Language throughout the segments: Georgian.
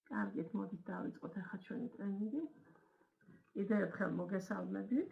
კარგით, მოდით დავიწყოთ ახლა ჩვენი ტრენინგი. კიდევ ერთხელ მოგესალმებით.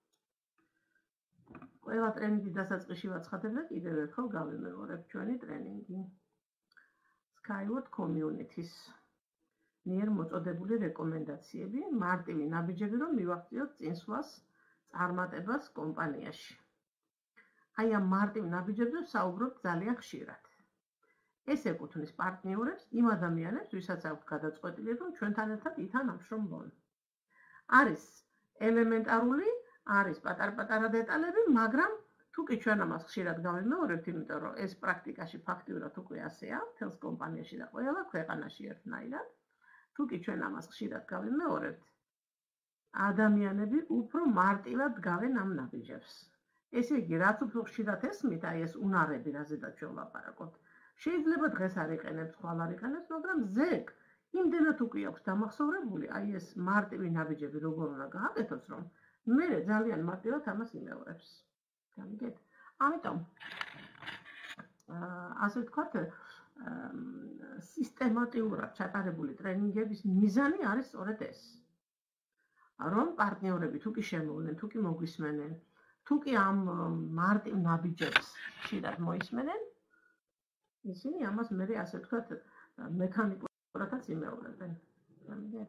ყველა ტრენინგის დასაწყისში ვაცხადებ და კიდევ ერთხელ გავიმეორებ ჩვენი ტრენინგი. Skyward Community-ს მიერ მოწოდებული რეკომენდაციები, მარტივი ნაბიჯები, რომ მივახციოთ წინსვლას წარმატებას კომპანიაში. აი ამ მარტივ ნაბიჯებზე ვსაუბრობ ძალიან ხშირად. ეს ეკუთვნის პარტნიორებს, იმ ადამიანებს, ვისაც აქვთ გადაწყვეტილი, რომ ჩვენთან ერთად ითანამშრომლონ. არის ელემენტარული, არის პატარ-პატარა დეტალები, მაგრამ თუ კი ჩვენ ამას ხშირად გავიმეორებთ, იმიტომ რომ ეს პრაქტიკაში ფაქტიურად უკვე ასეა, მთელს კომპანიაში და ყველა ქვეყანაში ერთნაირად. თუ კი ჩვენ ამას ხშირად გავიმეორებთ, ადამიანები უფრო მარტივად გავენ ამ ნაბიჯებს. ესე იგი, რაც უფრო ხშირად ესმით, აი ეს უნარები, რაზედაც ჩვენ ვლაპარაკობთ, შეიძლება დღეს არ იყენებს, ხვალ არ იყენებს, მაგრამ ზეგ იმდენად უკვე აქვს დამახსოვრებული, აი ეს მარტივი ნაბიჯები როგორ უნდა გააკეთოს, რომ მე ძალიან მარტივად ამას იმეორებს. გამიგეთ? ამიტომ ასე ვთქვათ, სისტემატიურად ჩატარებული ტრენინგების მიზანი არის სწორედ ეს. რომ პარტნიორები თუ კი შემოვლენ, თუ კი მოგვისმენენ, თუ კი ამ მარტივ ნაბიჯებს ხშირად მოისმენენ, ისინი ამას მე ასე ვთქვათ, მექანიკურადაც იმეორებენ. გამიგეთ?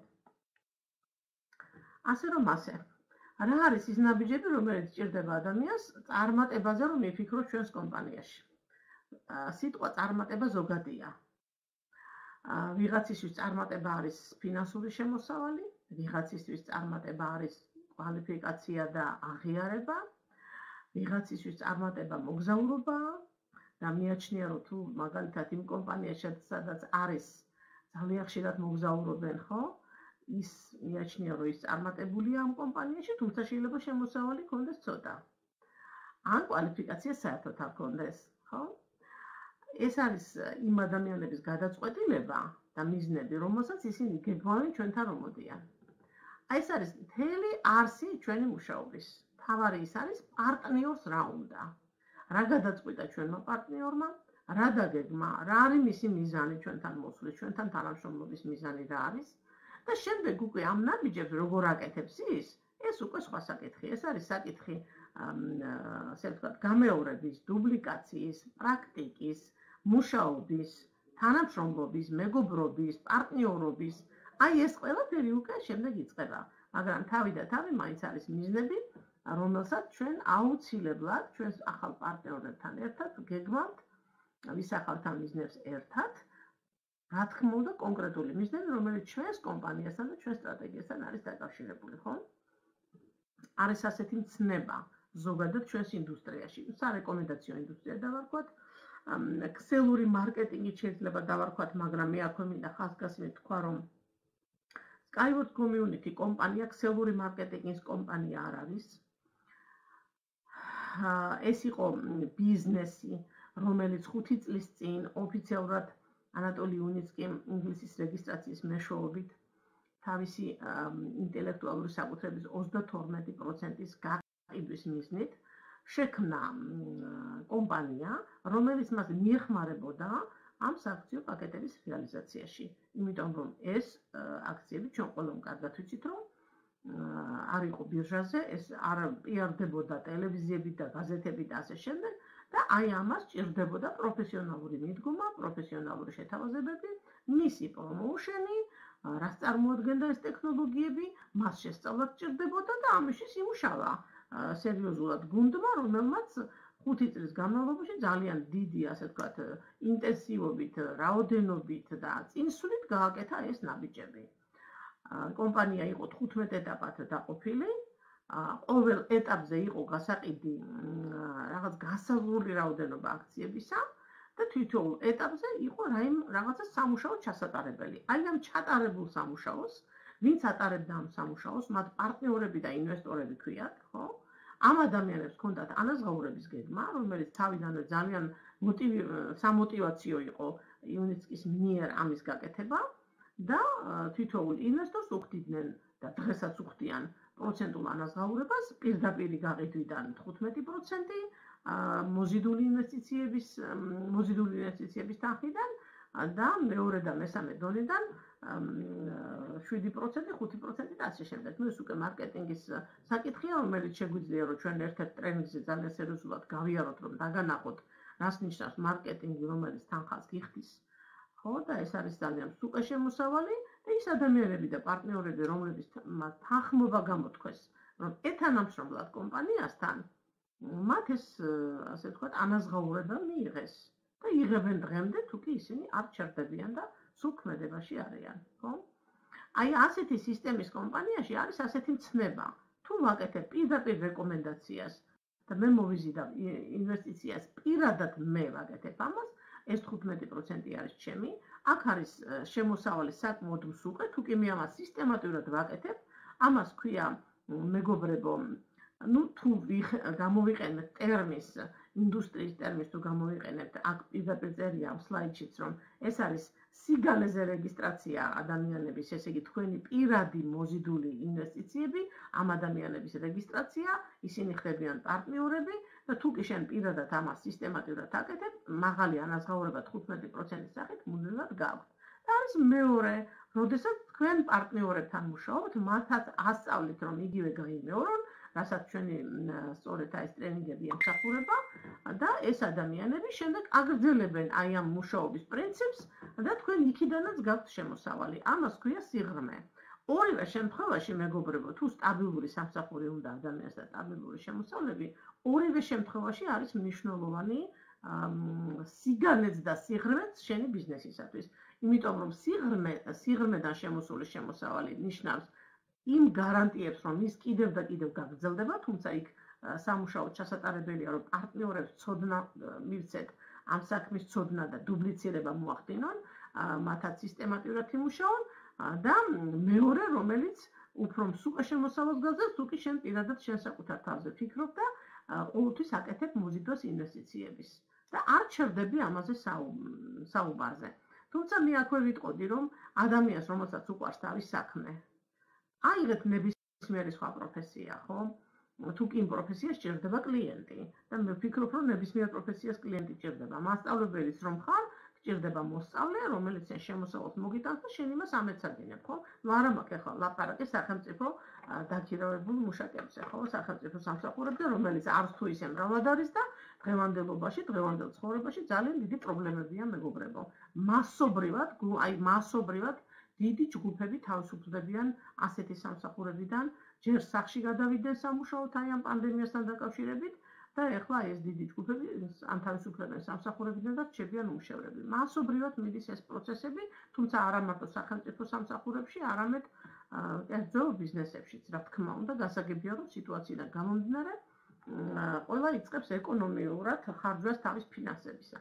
ასე რომ ასე. რა არის ის ნაბიჯები, რომელიც სჭირდება ადამიანს წარმატებაზე, რომ იფიქროს ჩვენს კომპანიაში? სიტყვა წარმატება ზოგადია. ვიღაცისთვის წარმატება არის ფინანსური შემოსავალი, ვიღაცისთვის წარმატება არის კვალიფიკაცია და აღიარება, ვიღაცისთვის წარმატება მოგზაურობაა და მიაჩნია, რომ თუ მაგალითად იმ კომპანიაში, სადაც არის ძალიან ხშირად მოგზაურობენ, ხო? ის მიაჩნია, რომ ის წარმატებულია ამ კომპანიაში, თუმცა შეიძლება შემოსავალი ქონდეს ცოტა. ან კვალიფიკაცია საერთოდ არ ქონდეს, ხო? ეს არის იმ ადამიანების გადაწყვეტილება და მიზნები, რომელსაც ისინი გეგმავენ ჩვენთან რომ მოდიან. აი ეს არის მთელი არსი ჩვენი მუშაობის. თავარი ის არის პარტნიორს რა უნდა. რა გადაწყვიტა ჩვენმა პარტნიორმა, რა დაგეგმა, რა არის მისი მიზანი ჩვენთან მოსვლის, ჩვენთან თანამშრომლობის მიზანი რა არის და შემდეგ უკვე ამ ნაბიჯებს როგორ აკეთებს ის, ეს უკვე სხვა საკითხი. ეს არის საკითხი, ასე ვთქვათ, გამეორების, დუბლიკაციის, პრაქტიკის, მუშაობის, თანამშრომლობის, მეგობრობის, პარტნიორობის. აი ეს ყველაფერი უკვე შემდეგ იწყება, მაგრამ თავი და თავი მაინც არის მიზნები, რომელსაც ჩვენ აუცილებლად ჩვენს ახალ პარტნიორებთან ერთად გეგმავთ, ვისახავთ ამ მიზნებს ერთად. რა თქმა უნდა, კონკრეტული მიზნები, რომელიც ჩვენს კომპანიასთან და ჩვენს სტრატეგიასთან არის დაკავშირებული, ხო? არის ასეთი მცნება ზოგადად ჩვენს ინდუსტრიაში, სარეკომენდაციო ინდუსტრია დავარქვათ, ქსელური მარკეტინგით შეიძლება დავარქვათ, მაგრამ მე აქვე მინდა ხაზგასმით თქვა, რომ Skyward Community კომპანია ქსელური მარკეტინგის კომპანია არ არის. ეს იყო ბიზნესი, რომელიც 5 წლის წინ ოფიციალურად ანატოლი უნიცკიმ ინგლისის რეგისტრაციის მეშვეობით თავისი ინტელექტუალური საკუთრების 32%-ის გაყიდვის მიზნით შექმნა კომპანია, რომელიც მას მიეხმარებოდა ამ სააქციო პაკეტების რეალიზაციაში. იმიტომ რომ ეს აქციები ჩვენ ყველამ კარგად ვიცით, რომ არ იყო ბირჟაზე, ეს არ პიარდებოდა ტელევიზიებით და გაზეთებით და ასე შემდეგ და აი ამას სჭირდებოდა პროფესიონალური მიდგომა, პროფესიონალური შეთავაზებები, მისი პრომოუშენი, რაც წარმოადგენდა ეს ტექნოლოგიები, მას შესწავლა სჭირდებოდა და ამაში იმუშავა სერიოზულად გუნდმა, რომელმაც 5 წლის განმავლობაში ძალიან დიდი, ასე ვთქვათ, ინტენსივობით, რაოდენობით და წინსვლით გააკეთა ეს ნაბიჯები. კომპანია იყო 15 ეტაპად დაყოფილი. ყოველ ეტაპზე იყო გასაყიდი რაღაც გასაზღვრული რაოდენობა აქციებისა და თითოეულ ეტაპზე იყო რაღაცა სამუშაო ჩასატარებელი. აი ამ ჩატარებულ სამუშაოს, ვინც ატარებდა ამ სამუშაოს, მათ პარტნიორები და ინვესტორები ქვიათ, ხო? ამ ადამიანებს ჰქონდათ ანაზღაურების გეგმა, რომელიც თავიდანვე ძალიან სამოტივაციო იყო იუნიცკის მიერ ამის გაკეთება და თითოეულ ინვესტორს უხდიდნენ და დღესაც უხდიან პროცენტულ ანაზღაურებას, პირდაპირი გაყიდვიდან 15%, მოზიდული ინვესტიციების თანხიდან და მეორე და მესამე დონიდან 7%, 5% და ასე შემდეგ. ნუ ეს უკვე მარკეტინგის საკითხია, რომელიც შეგვიძლია რომ ჩვენ ერთ-ერთ ტრენინგზე ძალიან სერიოზულად გავიაროთ, რომ დაგანახოთ, რას ნიშნავს მარკეტინგი, რომელიც თანხას გიხდის. ხო, და ეს არის ძალიან სუპერ შემოსავალი და ის ადამიანები და პარტნიორები, რომლებიც თანხმობა გამოთქვეს, რომ ეთანამშრომლად კომპანიასთან, მათ ეს, ასე ვთქვათ, ანაზღაურება მიიღეს და იღებენ დღემდე, თუ კი ისინი არ ჩერდებიან და სულ ქმედებაში არიან, ხო? აი, ასეთი სისტემის კომპანიაში არის ასეთი მცნება. თუ ვაკეთებ პირდაპირ რეკომენდაციას და მე მოვიზიდავ ინვესტიციას პირადად მე ვაკეთებ ამას, ეს 15% არის ჩემი. აქ არის შემოსავალი საკმაოდ მსუყე, თუ კი მე ამას სისტემატურად ვაკეთებ, ამას ქვია მეგობრებო, ну, თუ გამოვიყენებთ ტერმინს, ინდუსტრიის ტერმინს თუ გამოვიყენებთ, აქ პირდაპირ წერია ამ სლაიდშიც, რომ ეს არის სიგანეზე რეგისტრაცია ადამიანების, ესე იგი თქვენი პირადი მოზიდული ინვესტიციები, ამ ადამიანების რეგისტრაცია, ისინი ხდებიან პარტნიორები და თუ კი შენ პირადად ამას სისტემატურად აკეთებ, მაღალი ანაზღაურება 15%-ის სახით მუდმივად გაქვთ. და არის მეორე, როდესაც თქვენ პარტნიორებთან მუშაობთ, მათაც ასწავლით, რომ იგივე გაიმეორონ, რასაც ჩვენი სწორედ ეს ტრენინგები ემსახურება და ეს ადამიანები შემდეგ აგრძელებენ აი ამ მუშაობის პრინციპს და თქვენ იქიდანაც გაქვთ შემოსავალი. ამას ქვია სიღრმე. ორივე შემთხვევაში მეგობრებო, თუ სტაბილური სამსახური უნდა ადამიანს და სტაბილური შემოსავლები, ორივე შემთხვევაში არის მნიშვნელოვანი სიგანეც და სიღრმეც შენი ბიზნესისათვის. იმიტომ რომ სიღრმედან შემოსული შემოსავალი ნიშნავს იმ გარანტიებს, რომ ის კიდევ და კიდევ გაგრძელდება, თუმცა იქ სამუშაოდ ჩასატარებელია, რომ პარტნიორებს ცოდნა მივცეთ, ამ საქმის ცოდნა და დუბლიცირება მოახდინონ, მათაც სისტემატურად იმუშაონ და მეორე, რომელიც უფრო მსუყე შემოსავალს გაძლევს, თუ კი შენ პირადად შენ საკუთარ თავზე ფიქრობ და ყოველთვის აკეთებ მოზიდვას ინვესტიციების და არ ჩერდები ამაზე საუბარზე. თუმცა მე აქვე ვიტყოდი, რომ ადამიანს, რომელსაც უყვარს თავის საქმე, აიღეთ ნებისმიერი სხვა პროფესია, ხო? თუ კი იმ პროფესიას ჭირდება კლიენტი და მე ვფიქრობ, რომ ნებისმიერ პროფესიას კლიენტი ჭირდება. მასწავლებელიც რომ ხარ, ჭირდება მოსწავლე, რომელიც ეს შემოსავალს მოგიტანს და შენ იმას ამეცადინებ, ხო? ნუ არა მაქვს ახლა ლაპარაკი სახელმწიფო დაქირავებულ მუშაკებზე, ხო? სახელმწიფო სამსახურებზე, რომელიც არც თუ ისე მრავლად არის და დღევანდელობაში, დღევანდელ ცხოვრებაში ძალიან დიდი პრობლემებია მეგობრებო. მასობრივად დიდი ჯგუფები თავისუფლებიან ასეთი სამსახურებიდან, ჯერ სახში გადავიდნენ სამუშაოდ აი ამ პანდემიასთან დაკავშირებით და ეხლა ეს დიდი ჯგუფები ან თავისუფლებენ სამსახურებიდან და რჩებიან უმშევრები. მასობრივად მიდის ეს პროცესები, თუმცა არა მარტო სახელმწიფო სამსახურებში, არამედ კერძო ბიზნესებშიც, რა თქმა უნდა, გასაგებია, რომ სიტუაციიდან გამომდინარე, ყველა იწყებს ეკონომიურად ხარჯვას თავის ფინანსებისა.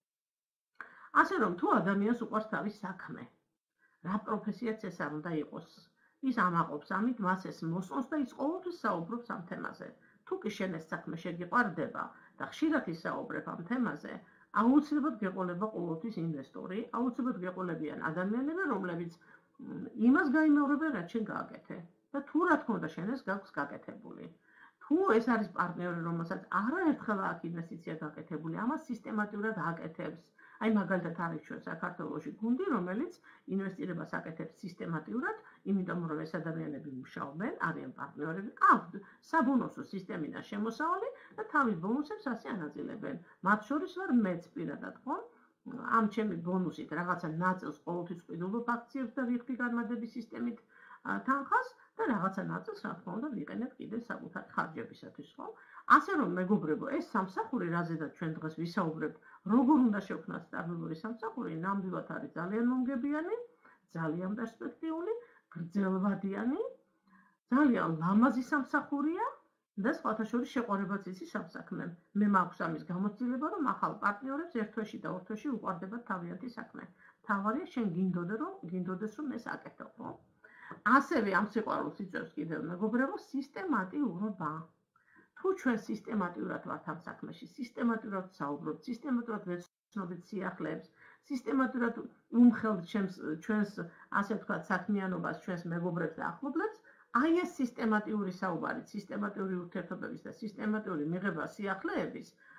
ასე რომ, თუ ადამიანს უყვარს თავის საქმე, რა პროფესიაც ეს არ უნდა იყოს. ის ამაყობს ამით, მას ეს მოსწონს და ის ყოველთვის საუბრობს ამ თემაზე. თუ კი შენ ეს საქმე შეგიყვარდება და ხშირად ისაუბრებ ამ თემაზე, აუცილებლად გეყოლება ყოველთვის ინვესტორი, აუცილებლად გეყოლებიან ადამიანები, რომლებიც იმას გაიმეორებენ, რაც შენ გააკეთე. და თუ რა თქმა უნდა შენ ეს გაქვს გაკეთებული. თუ ეს არის პარტნიორი, რომელსაც არაერთხელ აქვს ინვესტიცია გაკეთებული, ამას სისტემატურად აკეთებს. აი მაგალითად არის ჩვენ საქართველოში გუნდი, რომელიც ინვესტირებას აკეთებს სისტემატურად, იმიტომ რომ ეს ადამიანები მუშაობენ, არიან პარტნიორები, აქვთ საბონუსო სისტემიდან შემოსავალი და თავის ბონუსებს ასე ანაწილებენ. მათ შორის ვარ მეც პირადად, ხო? ამ ჩემი ბონუსით რაღაცა ნაწილს ყოველთვის ვყიდულობ აქციებს და ვიხდი განმადების სისტემით თანხას და რაღაცა ნაწილს, რა თქმა უნდა, ვიყენებ კიდევ საკუთარ ხარჯებისათვის, ხო? ასე რომ მეგობრებო, ეს სამსახური, რაზედაც ჩვენ დღეს ვისაუბრებთ, როგორ უნდა შევქმნათ სტაბილური სამსახური, ნამდვილად არის ძალიან მომგებიანი, ძალიან პერსპექტიული, გრძელვადიანი, ძალიან ლამაზი სამსახურია და სხვათა შორის შეყვარებაც იცის ამ საქმემ. მე მაქვს ამის გამოცდილება, რომ ახალ პარტნიორებს ერთ თვეში და ორ თვეში უყვარდებათ თავიანთი საქმე. მთავარია შენ გინდოდეს რომ ეს აკეთო, ხო? ასევე ამ სიყვარულს იწვევს კიდევ მეგობრებო, სისტემატიურობა. თუ ჩვენ სისტემატურად ვართ ამ საქმეში, სისტემატურად საუბრობთ, სისტემატურად ვეცნობთ სიახლეებს, სისტემატურად უმხელთ ჩვენს ასე ვთქვათ საქმიანობას, ჩვენს მეგობრებს და ახლობლებს, აი ეს სისტემატიური საუბარი, სისტემატიური ურთიერთობების და სისტემატიური მიღება სიახლეების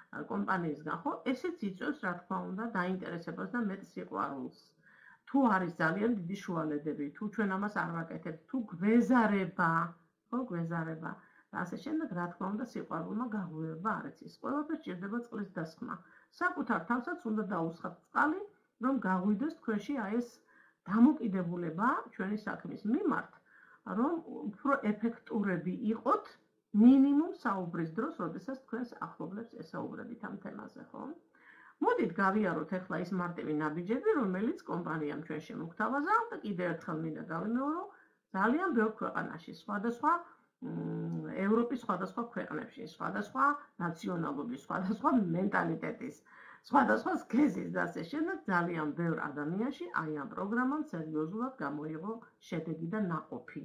კომპანიისგან, ხო? ესეც იწვევს, რა თქმა უნდა, დაინტერესებას და მეტ სიყვარულს. თუ არის ძალიან დიდი შუალედები, თუ ჩვენ ამას არ ვაკეთებთ, თუ გვეზარება, ხო, გვეზარება. და ასე შემდეგ, რა თქმა უნდა, სიყვარულმა გაღვივება არ იცის. ყველაფერს სჭირდება წყლის დასხმა. საკუთარ თავსაც უნდა დაუსხათ წყალი, რომ გაღვიდეს თქვენში აი ეს დამოკიდებულება ჩვენი საქმის მიმართ, რომ უფრო ეფექტურები იყოთ მინიმუმ საუბრის დროს, როდესაც თქვენს ახლობლებს ესაუბრებით ამ თემაზე, ხო? მოდით გავიაროთ ახლა ის მარტივი ნაბიჯები, რომელიც კომპანიამ ჩვენ შემოგთავაზა და კიდევ ერთხელ მინდა გავიმეორო, ძალიან ბევრ ქვეყანაში, სხვადასხვა ევროპის სხვადასხვა ქვეყნებში, სხვადასხვა ნაციონალობის, სხვადასხვა მენტალიტეტის, სხვადასხვა სქესის და ასე შემდეგ ძალიან ბევრ ადამიანში აი ამ პროგრამამ სერიოზულად გამოიღო შედეგი და ნაყოფი.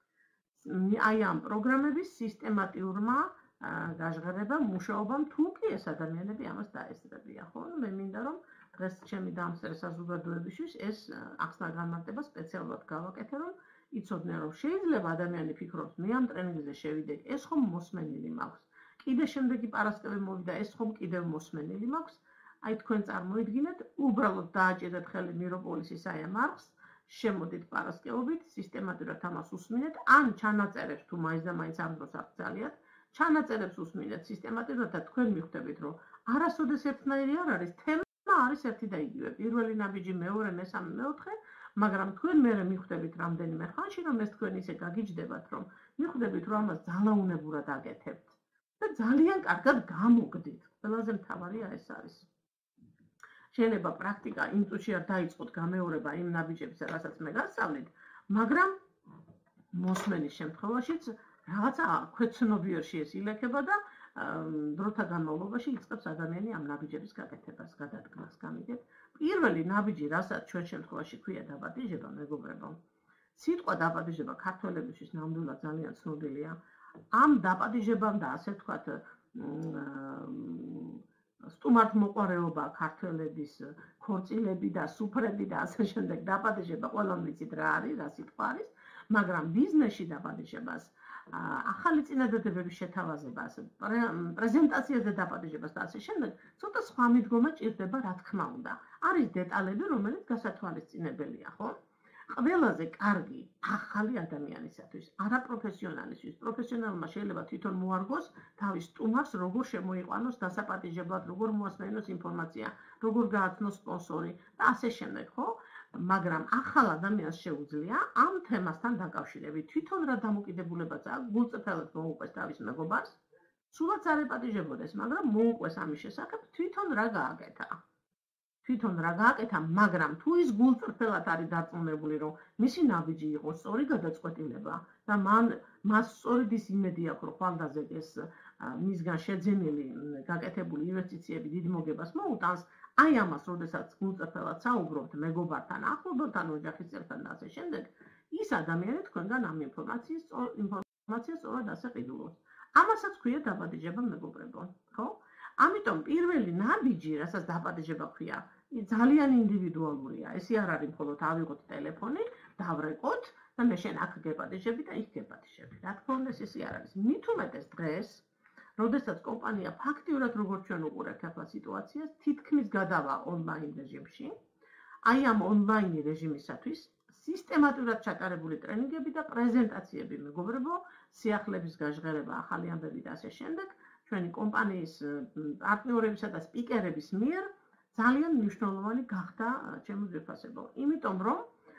აი ამ პროგრამების სისტემატიურმა გაჟღერებამ, მუშაობამ თუ კი ეს ადამიანები ამას დაესწრებიან, ხო? მე მინდა რომ დღეს ჩემი დამსწრე საზოგადოებისთვის ეს ახსნა განმარტება სპეციალურად გავაკეთე, რომ იცოდნენ, რომ შეიძლება ადამიანი ფიქრობს, მე ამ ტრენინგზე შევიდე, ეს ხომ მოსმენილი მაქვს. კიდე შემდეგი პარასკევი მოვიდა, ეს ხომ კიდევ მოსმენილი მაქვს. აი თქვენ წარმოიდგინეთ, უბრალოდ დააჭერეთ ხელი მიროპოლისის აი ამ არხს, შემოდით პარასკევობით, სისტემატურად ამას უსმინეთ, ან ჩანაწერებს თუ მაინც და მაინც ამ დროს არ გძალიათ, ჩანაწერებს უსმინეთ სისტემატურად და თქვენ მიხვდებით, რომ არასოდეს ერთნაირი არ არის, თემა არის ერთი და იგივე. პირველი ნაბიჯი, მეორე, მესამე, მეოთხე, მაგრამ თქვენ მერე მიხვდებით რამდენიმე ხანში, რომ ეს თქვენ ისე გაგიჯდებათ, რომ მიხვდებით, რომ ამას ძალაუნებურად აკეთებთ და ძალიან კარგად გამოგდით. ყველაზე მთავარია ეს არის. შეიძლება პრაქტიკა იმ წუთში არ დაიწყოთ გამეორება იმ ნაბიჯებზე, რასაც მე გასწავლით, მაგრამ მოსმენის შემთხვევაშიც რაღაცა ქვეცნობიერში ეს ილექება და დროთა განმავლობაში იწყებს ადამიანი ამ ნაბიჯების გაკეთებას, გადადგმას, გამიგეთ. პირველი ნაბიჯი, რასაც ჩვენ შემთხვევაში ქვია დაპატიჟება, მეგობრებო. სიტყვა დაპატიჟება ქართველებისთვის ნამდვილად ძალიან ცნობილია. ამ დაპატიჟებამ და ასე ვთქვათ, სტუმართმოყვარეობა ქართველების ქორწილები და სუფრები და ასე შემდეგ დაპატიჟება ყველამ ვიცით რა არის, რა სიტყვა არის, მაგრამ ბიზნესში დაპატიჟებას, ახალი წინადადებების შეთავაზებას, პრეზენტაციაზე დაპატიჟებას და ასე შემდეგ, ცოტა სხვა მიდგომა ჭირდება, რა თქმა უნდა. არის დეტალები, რომელიც გასათვალისწინებელია, ხო? ყველაზე კარგი ახალი ადამიანისათვის, არაპროფესიონალისთვის, პროფესიონალმა შეიძლება თვითონ მოარგოს თავის სტუმარს, როგორ შემოიყვანოს დასაპატიჟებლად, როგორ მოასმენოს ინფორმაცია, როგორ გააცნოს სპონსორი და ასე შემდეგ, ხო? მაგრამ ახალ ადამიანს შეუძლია ამ თემასთან დაკავშირებით თვითონ რა დამოკიდებულებაც აქვს, გულწრფელად მოუყვეს თავის მეგობარს, სულაც არ ეპატიჟებოდეს, მაგრამ მოუყვეს ამის შესახებ, თვითონ რა გააკეთა. თვითონ რა გააკეთა, მაგრამ თუ ის გულწრფელად არის დარწმუნებული, რომ მისი ნაბიჯი იყოს სწორი გადაწყვეტილება და მას სწორედ ის იმედი აქვს, რომ ხვალდაზე ეს მისგან შეძენილი გაკეთებული ინვესტიციები დიდ მოგებას მოუტანს, აი ამას, როდესაც გულწრფელად საუბრობთ მეგობართან, ახლობელთან, ოჯახის წევრთან და ასე შემდეგ, ის ადამიანი თქვენგან ამ ინფორმაციას სწორად ასე ყიდულობს. ამასაც ქვია დაპატიჟება, მეგობრებო, ხო? ამიტომ პირველი ნაბიჯი, რასაც დაპატიჟება ქვია, ძალიან ინდივიდუალურია. ესე არ არის მხოლოდ ავიღოთ ტელეფონი, დავრეკოთ და მე შენ აქ გეპატიჟები და იქ გეპატიჟები. რა თქმა უნდა, ესე არ არის. მით უმეტეს დღეს, როდესაც კომპანია ფაქტიურად როგორც ჩვენ უყურებთ ახლა სიტუაციას, თითქმის გადავა ონლაინ რეჟიმში. აი ამ ონლაინ რეჟიმისათვის სისტემატურად ჩატარებული ტრენინგები და პრეზენტაციები, მეგობრებო, სიახლეების გაჟღერება, ახალი ამბები და ასე შემდეგ, ჩვენი კომპანიის პარტნიორებისა და სპიკერების მიერ ძალიან მნიშვნელოვანი გახდა ჩემო ძვირფასებო. იმიტომ რომ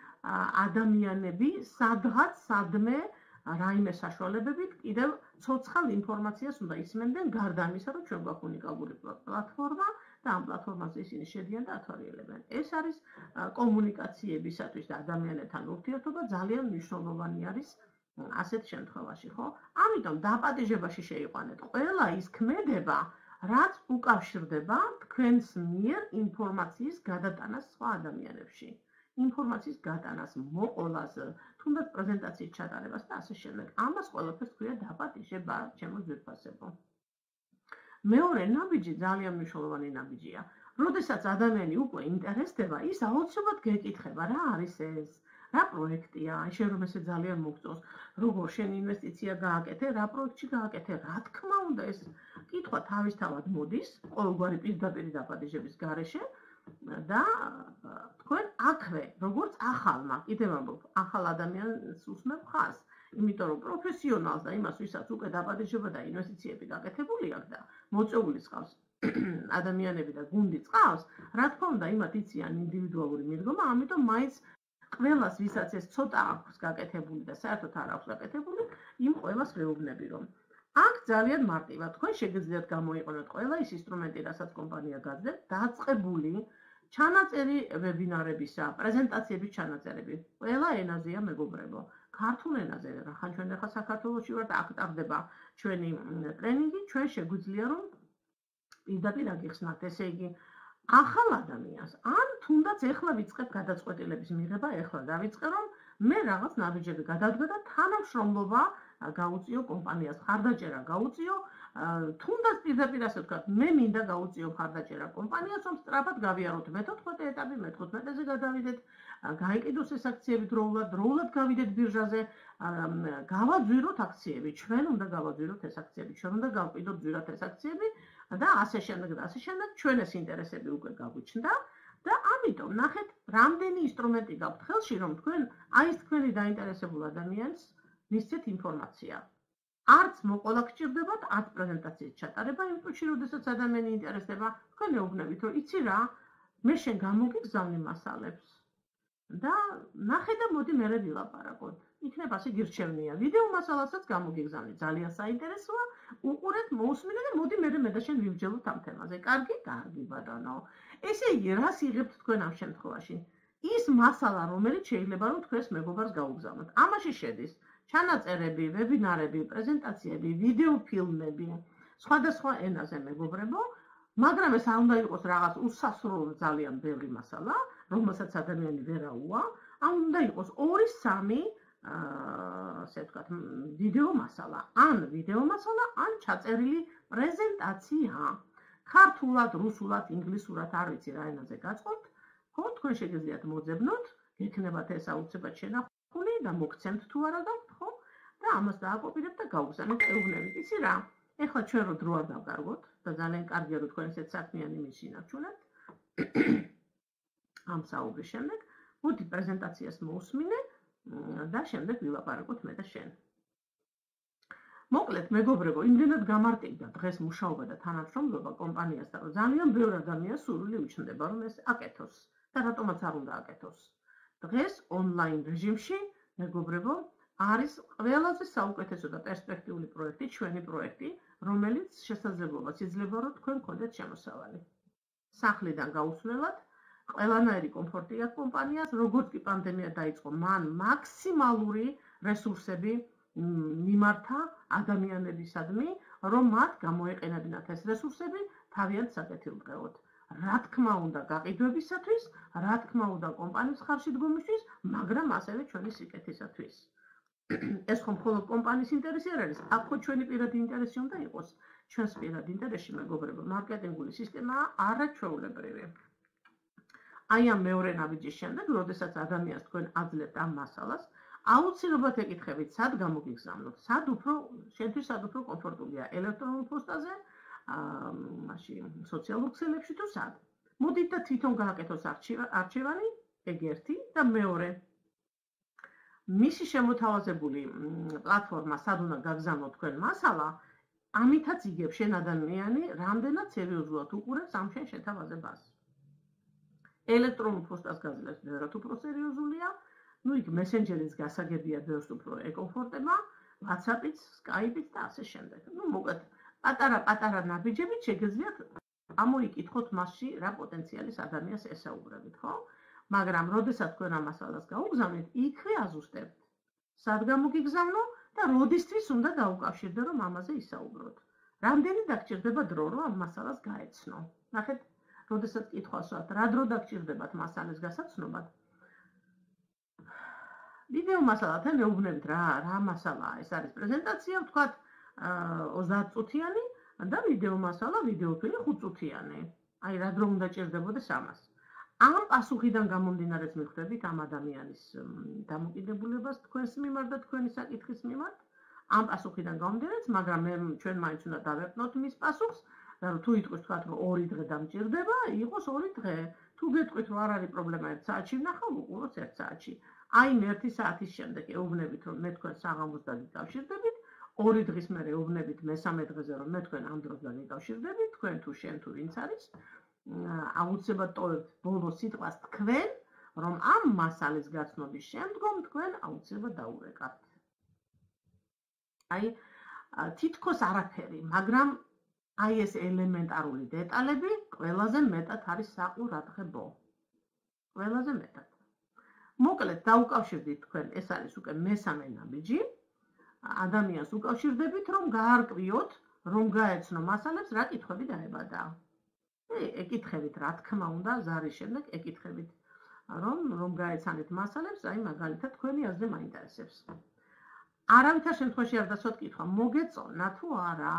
ადამიანები სადღაც სადმე რაიმე საშუალებებით კიდევ ცოცხალ ინფორმაციას უნდა ისმენდნენ გარდა ამისა, რომ ჩვენ გვაქვს უნიკალური პლატფორმა და ამ პლატფორმაზე ისინი შედიან და ათვალიერებენ. ეს არის კომუნიკაციებისათვის და ადამიანებთან ურთიერთობა ძალიან მნიშვნელოვანი არის ასეთ შემთხვევაში, ხო? ამიტომ დაპატიჟებაში შეიყვანეთ ყველა ის ქმედება, რაც უკავშირდება თქვენს მიერ ინფორმაციის გადატანას სხვა ადამიანებში. ინფორმაციის გადატანას, მოყოლას, თუნდაც პრეზენტაციის ჩატარებას და ასე შემდეგ. ამას ყველაფერს ქვია დაპატიჟება, ჩემო ძვირფასებო. მეორე ნაბიჯი ძალიან მნიშვნელოვანი ნაბიჯია. როდესაც ადამიანი უკვე ინტერესდება, ის აუცილებლად გეკითხება, რა არის ეს? რა პროექტია? შენ რომ ესე ძალიან მოგწონს, როგორ შენ ინვესტიცია გააკეთე, რა პროექტში გააკეთე? რა თქმა უნდა, ეს კითხვა თავისთავად მოდის ყოველგვარი პირდაპირი დაპატიჟების გარეშე და თქვენ აქვე როგორც ახალმა კიდევ ამბობ ახალ ადამიანს უსმენ ხაზს იმიტომ რომ პროფესიონალს და იმას ვისაც უკვე დაპატიჟება და ინვესტიციები გაკეთებული აქვს და მოწეული ყავს ადამიანები და გუნდი ყავს რა თქმა უნდა იმათ იციან ინდივიდუალური მიდგომა ამიტომ მაინც ყველას ვისაც ეს ცოტა აქვს გაკეთებული და საერთოდ არ აქვს გაკეთებული იმ ყველას ვეუბნები რომ აქ ძალიან მარტივად თქვენ შეგიძლიათ გამოიყენოთ ყველა ის ინსტრუმენტი რასაც კომპანია გაძლევს დაწყებული ჩანაწერი ვებინარებისა პრეზენტაციების ჩანაწერები ყველა ენაზეა მეგობრებო ქართულ ენაზე რახან ჩვენ ახლა საქართველოში ვართ აქ ტარდება ჩვენი ტრენინგი ჩვენ შეგვიძლია რომ პირდაპირ აგიხსნათ ესე იგი ახალ ადამიანს ან თუნდაც ეხლა ვიწყებ გადაწყვეტილების მიღება ეხლა დავიწყე რომ მე რაღაც ნაბიჯები გადავდგა და თანამშრომლობა გაუწიო კომპანიას ხარდაჭერა გაუწიო თუნდაც პირდაპირ ასე ვთქვათ მე მინდა გაუწიო ხარდაჭერა კომპანიას რომ სწრაფად გავიაროთ მე-14 ეტაპი მე-15-ზე გადავიდეთ გაიყიდოს ეს აქციები დროულად გავიდეთ ბირჟაზე გავაძვიროთ აქციები ჩვენ უნდა გავაძვიროთ ეს აქციები ჩვენ უნდა გავყიდოთ ძვირად ეს აქციები და ასე შემდეგ ჩვენ ეს ინტერესები უკვე გაგვიჩნდა და ამიტომ ნახეთ რამდენი ინსტრუმენტი გაქვთ ხელში რომ თქვენ აი ეს თქვენი დაინტერესებულ ადამიანს მისცეთ ინფორმაცია არც მოყოლა გჭირდებათ არც პრეზენტაციის ჩატარება იმ случае როდესაც ადამიანი ინტერესდება თქვენ ეუბნებით რომ იცი რა მე შენ გამოგიგზავნი მასალებს და ნახე და მოდი მერე ვილაპარაკოთ იქნებ ასე გირჩევნია ვიდეო მასალასაც გამოგიგზავნი ძალიან საინტერესოა უყურეთ მოусმინე და მოდი მერე მე და შენ ვივჯელოთ ამ თემაზე კარგი ბატონო ესე იგი რას იღებთ თქვენ ამ შემთხვევაში ის მასალა რომელიც შეიძლება რომ თქვენს მეგობარს გაუგზავნოთ ამაში შედის ჩანაწერები ვებინარები პრეზენტაციები ვიდეო ფილმები სხვადასხვა ენაზე მეგობრებო მაგრამ ეს არ უნდა იყოს რაღაც უსასრულო ძალიან ბევრი მასალა რომელსაც ადამიანი ვერაუა ან უნდა იყოს 2-3 ასე ვთქვათ ვიდეო მასალა ან ჩაწერილი პრეზენტაცია ქართულად რუსულად ინგლისურად არ ვიცი რა ენაზე გაწყობთ ხო თქვენ შეგიძლიათ მოძებნოთ გექნებათ ეს აუცილებლად შენახული და მოგცემთ თუ არა გაქვთ ხო და ამას დააკოპირებთ და გავგზავნეთ ეუბნებით იცი რა ეხლა ჩვენ რო დრო არ დავკარგოთ და ძალიან კარგია რომ თქვენ ესეთ საქმიანი მისინავთ ამ საუბრის შემდეგ მოდი პრეზენტაციას მოусმინე და შემდეგ ვილაპარაკოთ მე და შენ. მოკლედ მეგობრებო, იმდენად გამარტივდა დღეს მუშაობა და თანამშრომლობა კომპანიასთან, რომ ძალიან ბევრ ადამიანს სურვილი უჩნდება რომ ეს აკეთოს და რატომაც არ უნდა აკეთოს. დღეს ონლაინ რეჟიმში მეგობრებო არის ყველაზე საუკეთესო და პერსპექტიული პროექტი, ჩვენი პროექტი, რომელიც შესაძლებლობას იძლევა რომ თქვენ გქონდეთ შემოსავალი. სახლიდან გაუცვლელად ყველანაირი კომფორტი აქვს კომპანიას, როგორც კი პანდემია დაიწყო, მან მაქსიმალური რესურსები მიმართა ადამიანებისადმი, რომ მათ გამოეყენებინათ ეს რესურსები თავიანთ საკეთილდღეოდ. რა თქმა უნდა გაყიდვებისათვის, რა თქმა უნდა კომპანიის ხარში დგომისთვის, მაგრამ ასევე ჩვენი სიკეთისათვის. ეს ხომ მხოლოდ კომპანიის ინტერესი არ არის, აქ ხო ჩვენი პირადი ინტერესი უნდა იყოს. ჩვენს პირად ინტერესში მეგობრებო, მარკეტინგული სისტემაა არაჩვეულებრივი. აი ამ მეორე ნაბიჯის შემდეგ, როდესაც ადამიანს თქვენ აძლევთ ამ მასალას, აუცილებლად ეკითხებით, სად გამოგიგზავნოთ, შენთვის სად უფრო კომფორტულია, ელექტრონულ პოსტაზე, სოციალურ ქსელებში თუ სად. მოდით და თვითონ გააკეთოს არჩევანი, ეგ ერთი და მეორე. მისი შემოთავაზებული პლატფორმა სად უნდა გაგზავნოთ თქვენ მასალა, ამითაც იგებს შენ ადამიანი, რამდენად სერიოზულად უყურებს ამ შენ შეთავაზებას. ელექტრონულ პოსტას გაძლევს ბევრად უფრო სერიოზულია, იქ მესენჯერის გასაგებია ბევრს უფრო ეკომფორტება, WhatsApp-იც, Skype-იც და ასე შემდეგ. მოკლედ, პატარა ნაბიჯებით შეგიძლიათ ამოიკითხოთ მასში რა პოტენციალის ადამიანს ესაუბრებით, ხო? მაგრამ როდესაც თქვენ ამ მასალას გაუგზავნით, იქვე აზუსტებთ. სად გამოგიგზავნო და როდისთვის უნდა დაუკავშირდე, რომ ამაზე ისაუბროთ. რამდენი დაგჭირდება დრო, რომ ამ მასალას გაეცნო. ნახეთ, როდესაც კითხვას ვართ, რა დრო დაგჭირდებათ მასალის გასაცნობად? ვიდეო მასალათან მეუბნებით რა მასალაა, ეს არის პრეზენტაცია, ვთქვათ 30 წუთიანი და ვიდეო მასალა, ვიდეო ფილმი 5 წუთიანი. აი რა დრო უნდა ჭირდებოდეს ამას. ამ პასუხიდან გამომდინარეც მიხვდებით ამ ადამიანის დამოკიდებულებას თქვენს მიმართ და თქვენი საკითხის მიმართ. ამ პასუხიდან გამომდინარე, მაგრამ მე ჩვენ მაინც უნდა დავეყნოთ მის პასუხს, რომ თუ იტყვის თქვა რომ 2 დღე დამჭირდება, იყოს 2 დღე. თუ გეტყვით რომ არ არის პრობლემა 1 საათში ვნახავ, უყუროთ 1 საათში. აი 1 საათის შემდეგ ეუბნებით რომ მე თქვენ საღამოს დაგიკავშირდებით, 2 დღის მერე ეუბნებით მე-3 დღეზე რომ მე თქვენ ამ დროს დაგიკავშირდებით, თქვენ თუ შენ თუ ვინც არის, აუცილებლად ტოვებთ ბოლო სიტყვას თქვენ, რომ ამ მასალის გაცნობის შემდგომ თქვენ აუცილებლად დაურეკავთ. აი თითქოს არაფერი, მაგრამ აი ეს ელემენტარული დეტალები ყველაზე მეტად არის საყურადღებო. ყველაზე მეტად. მოკლედ დაუკავშირდით თქვენ, ეს არის უკვე მესამე ნაბიჯი. ადამიანს უკავშირდებით, რომ გაარკვიოთ, რომ გაეცნო მასალებს, რა კითხვები დაებადა. ეკითხებით, რა თქმა უნდა, ზარის შემდეგ ეკითხებით, რომ გაეცანეთ მასალებს, აი მაგალითად თქვენი აზრი მაინტერესებს. არავითარ შემთხვევაში არ დასვათ კითხვა, მოგეწონა თუ არა?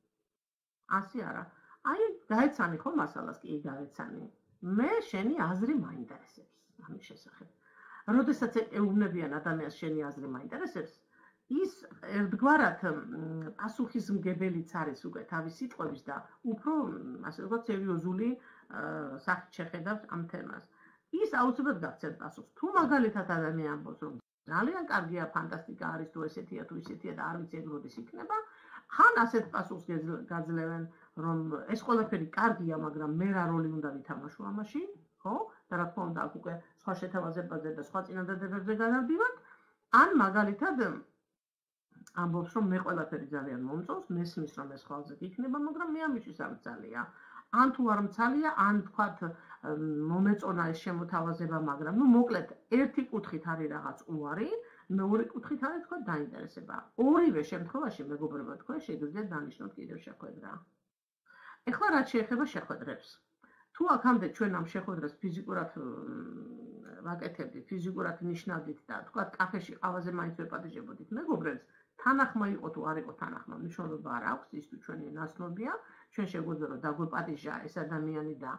ასე არა. აი გაეცანი ხო მასალას, კი გაეცანი. მე შენი აზრი მაინტერესებს ამის შესახებ. როდესაც ეუბნებიან ადამიანს შენი აზრი მაინტერესებს, ის ერთგვარად პასუხისმგებელიც არის უკვე თავის სიტყვების და უფრო, ასე ვთქვათ, სერიოზული სახით შეხედავს ამ თემას. ის აუცილებლად გაგცემთ პასუხს. თუ მაგალითად ადამიანი ამბობს, რომ ძალიან კარგია, ფანტასტიკა არის, თუ ესეთია, თუ ისეთია და არ ვიცი ეგ როდის იქნება, ხან ასეთ პასუხს გაძლევენ, რომ ეს ყველაფერი კარგია, მაგრამ მე რა როლი უნდა ვითამაშო ამაში, ხო? და რა თქმა უნდა, აქ უკვე სხვა შეთავაზებაზე და სხვა წინადადებებზე გადავდივართ, ან მაგალითად ამბობს, რომ მე ყველაფერი ძალიან მომწონს, მესმის რომ ეს ხვალზე იქნება, მაგრამ მე ამისთვის არ მცალია. ან თუ არ მცალია, ან თქვათ მომეწონა ეს შემოთავაზება, მაგრამ მოკლედ ერთი კუთხით არის რაღაც უარი, მეორე კუთხით არის თქვა დაინტერესება. ორივე შემთხვევაში მეგობრებო თქვენ შეგიძლიათ დანიშნოთ კიდევ შეხვედრა. ეხლა რაც შეეხება შეხვედრებს. თუ აქამდე ჩვენ ამ შეხვედრას ფიზიკურად ვაკეთებდით, ფიზიკურად ნიშნავდით და თქვა კაფეში ყავაზე მაინც ვეპატიჟებოდით მეგობრებს, თანახმა იყო თუ არ იყო თანახმა, მნიშვნელობა არ აქვს, ის თუ ჩვენი ნაცნობია, ჩვენ შეგვიძლია რომ დაგვეპატიჟა ეს ადამიანი და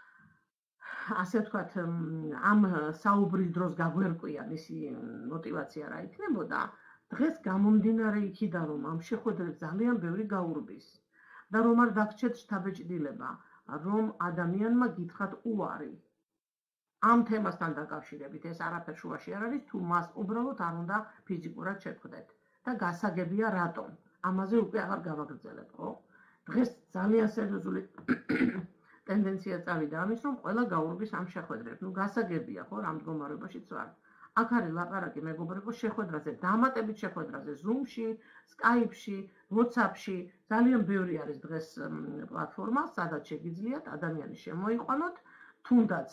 ასე ვთქვათ, ამ საუბრის დროს გაგვერკვია მისი мотивация რა იქნებოდა, დღეს გამომდინარე იქიდან რომ ამ შეხვედრებს ძალიან ბევრი გაურბის და რომ არ დაგჭერთ შთაბეჭდილება, რომ ადამიანმა გითხრათ უარი. ამ თემასთან დაკავშირებით ეს არაფერ შუაში არ არის, თუ მას უბრალოდ არ უნდა ფიზიკურად შეხვდეთ და გასაგებია რატომ. ამაზე უკვე აღარ გავაგრძელებ, ხო? დღეს ძალიან სერიოზული ტენდენცია წავიდა ამის, რომ ყველა გაურბის ამ შეხვედრებს. ნუ გასაგებია, ხო, რამ მდგომარეობაშიც ვარ. აქ არის ლაპარაკი მეგობრებო შეხვედრაზე, დამატებით შეხვედრაზე, Zoom-ში, Skype-ში, WhatsApp-ში, ძალიან ბევრი არის დღეს პლატფორმა, სადაც შეგიძლიათ ადამიანი შემოიყვანოთ, თუნდაც